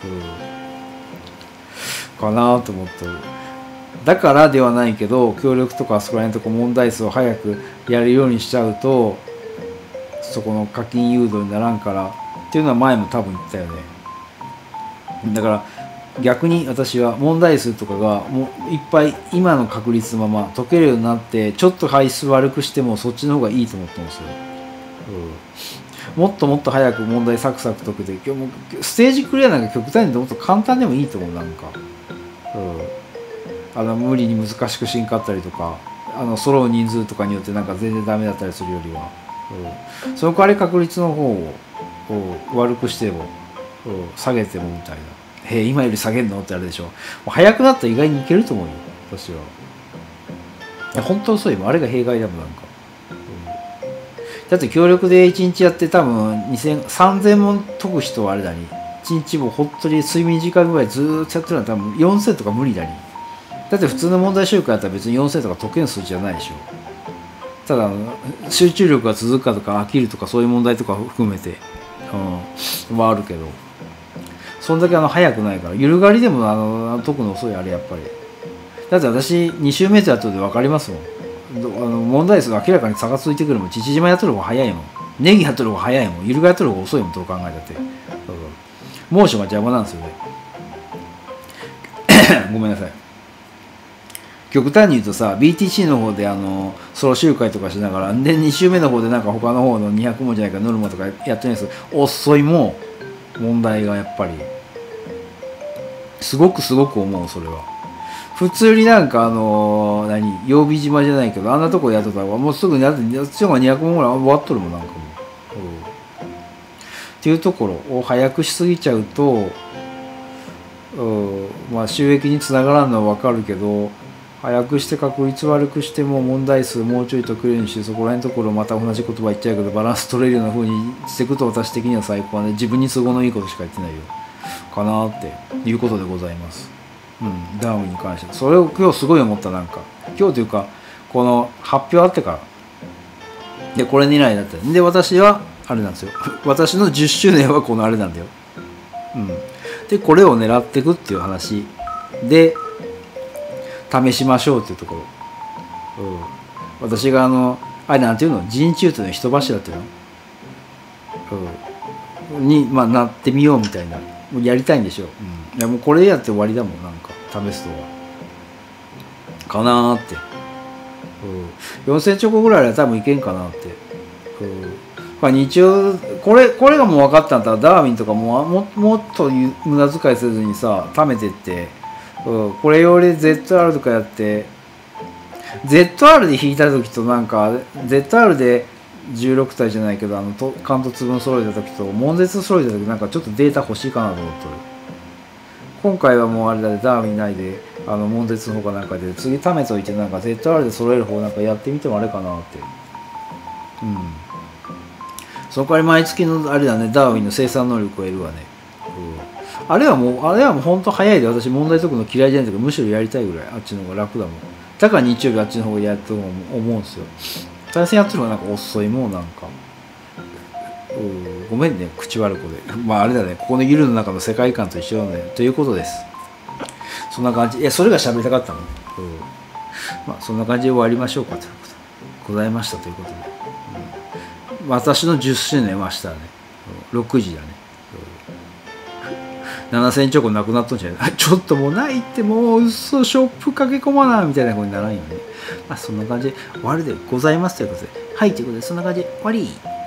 うん、かなと思ってる。だからではないけど協力とかそこら辺とか問題数を早くやるようにしちゃうとそこの課金誘導にならんからっていうのは前も多分言ったよね。だから逆に私は問題数とかがもういっぱい今の確率のまま解けるようになってちょっと配数悪くしてもそっちの方がいいと思ってますよ、うん、もっともっと早く問題サクサク解けて、今日もステージクリアなんか極端にもっと簡単でもいいと思う。なんか、うん、あの無理に難しくしんかったりとか、あの揃う人数とかによってなんか全然ダメだったりするよりは、うん、その代わり確率の方を悪くしても、うん、下げてもみたいな。へえ今より下げるのってあれでしょ。もう早くなったら意外にいけると思うよ私は。いや本当遅いもんあれが弊害だもんなんか、うん、だって協力でいちにちやって多分にせんさんぜん問解く人はあれだにいちにちも本当に睡眠時間ぐらいずーっとやってるのは多分よんせんとか無理だに。だって普通の問題集会やったら別によんせんとか解けん数字じゃないでしょ。 ただ集中力が続くかとか飽きるとかそういう問題とか含めて、うん、はあるけど、そんだけあの早くないから、ゆるがりでもあの解くの遅いあれやっぱり。だって私に週目やっとで分かりますもん。あの問題数が明らかに差がついてくるもん。父島やっとる方が早いもん。ネギやっとる方が早いもん。ゆるがやっとる方が遅いもん。どう考えたって。猛暑が邪魔なんですよね。ごめんなさい。極端に言うとさ、ビーティーシー の方であのソロ集会とかしながら、でに週目の方でなんか他の方のにひゃくもんじゃないかノルマとかやってるんです。遅いもん問題がやっぱりすごくすごく思う。それは普通になんかあのー、何曜日島じゃないけどあんなとこでやっとったらもうすぐにやってそっちがにひゃくもんぐらい終わっとるもんなんかもう、うん、っていうところを早くしすぎちゃうと、うん、まあ収益につながらんのは分かるけど、早くして確率悪くしても問題数もうちょいとくれるし、そこら辺のところまた同じ言葉言っちゃうけどバランス取れるような風にしていくと私的には最高はね、自分に都合のいいことしか言ってないよかなっていうことでございます。うん、ダーウィンに関してそれを今日すごい思った。なんか今日というかこの発表あってからでこれ狙いだったで、私はあれなんですよ私のじゅっしゅうねんはこのあれなんだよ、うん、でこれを狙っていくっていう話で試しましょうっていうところ、うん、私があのあれなんていうの人中というの人柱っていうの、うん、に、まあ、なってみようみたいな、もうやりたいんでしょう、うん、いやもうこれやって終わりだもん。なんか試すとはかなーって、うん、よんせんチョコぐらいは多分いけんかなって、うん、まあ日曜これこれがもう分かったんだったらダーウィンとかもももっと無駄遣いせずにさ貯めてって、うん、これより ゼットアール とかやって ゼットアール で引いた時となんか ゼットアール でじゅうろく体じゃないけどあの関東分揃えた時と悶絶揃えた時なんかちょっとデータ欲しいかなと思ってる。今回はもうあれだでダーウィンないであの悶絶の方かなんかで次貯めといてなんか ゼットアール で揃える方なんかやってみてもあれかなって。うん。その代わり毎月のあれだねダーウィンの生産能力を得るわね。うん、あれはもうあれはもう本当早いで私問題解くの嫌いじゃないけどむしろやりたいぐらいあっちの方が楽だもん。だから日曜日あっちの方がやると思うんですよ。対戦やってるのがなんか遅いもんなんか。ごめんね口悪い子でまああれだねここのギルドの中の世界観と一緒だねということです。そんな感じいやそれが喋りたかったの、うん、まあそんな感じで終わりましょうかということございましたということで、うん、私のじゅっしゅうねんはしたね、うん、ろくじだね、うん、ななせんチョコなくなっとんじゃないちょっともうないってもう嘘ショップ駆け込まなみたいなことにならんよね。まあそんな感じで終わりでございますということではいということでそんな感じで終わり。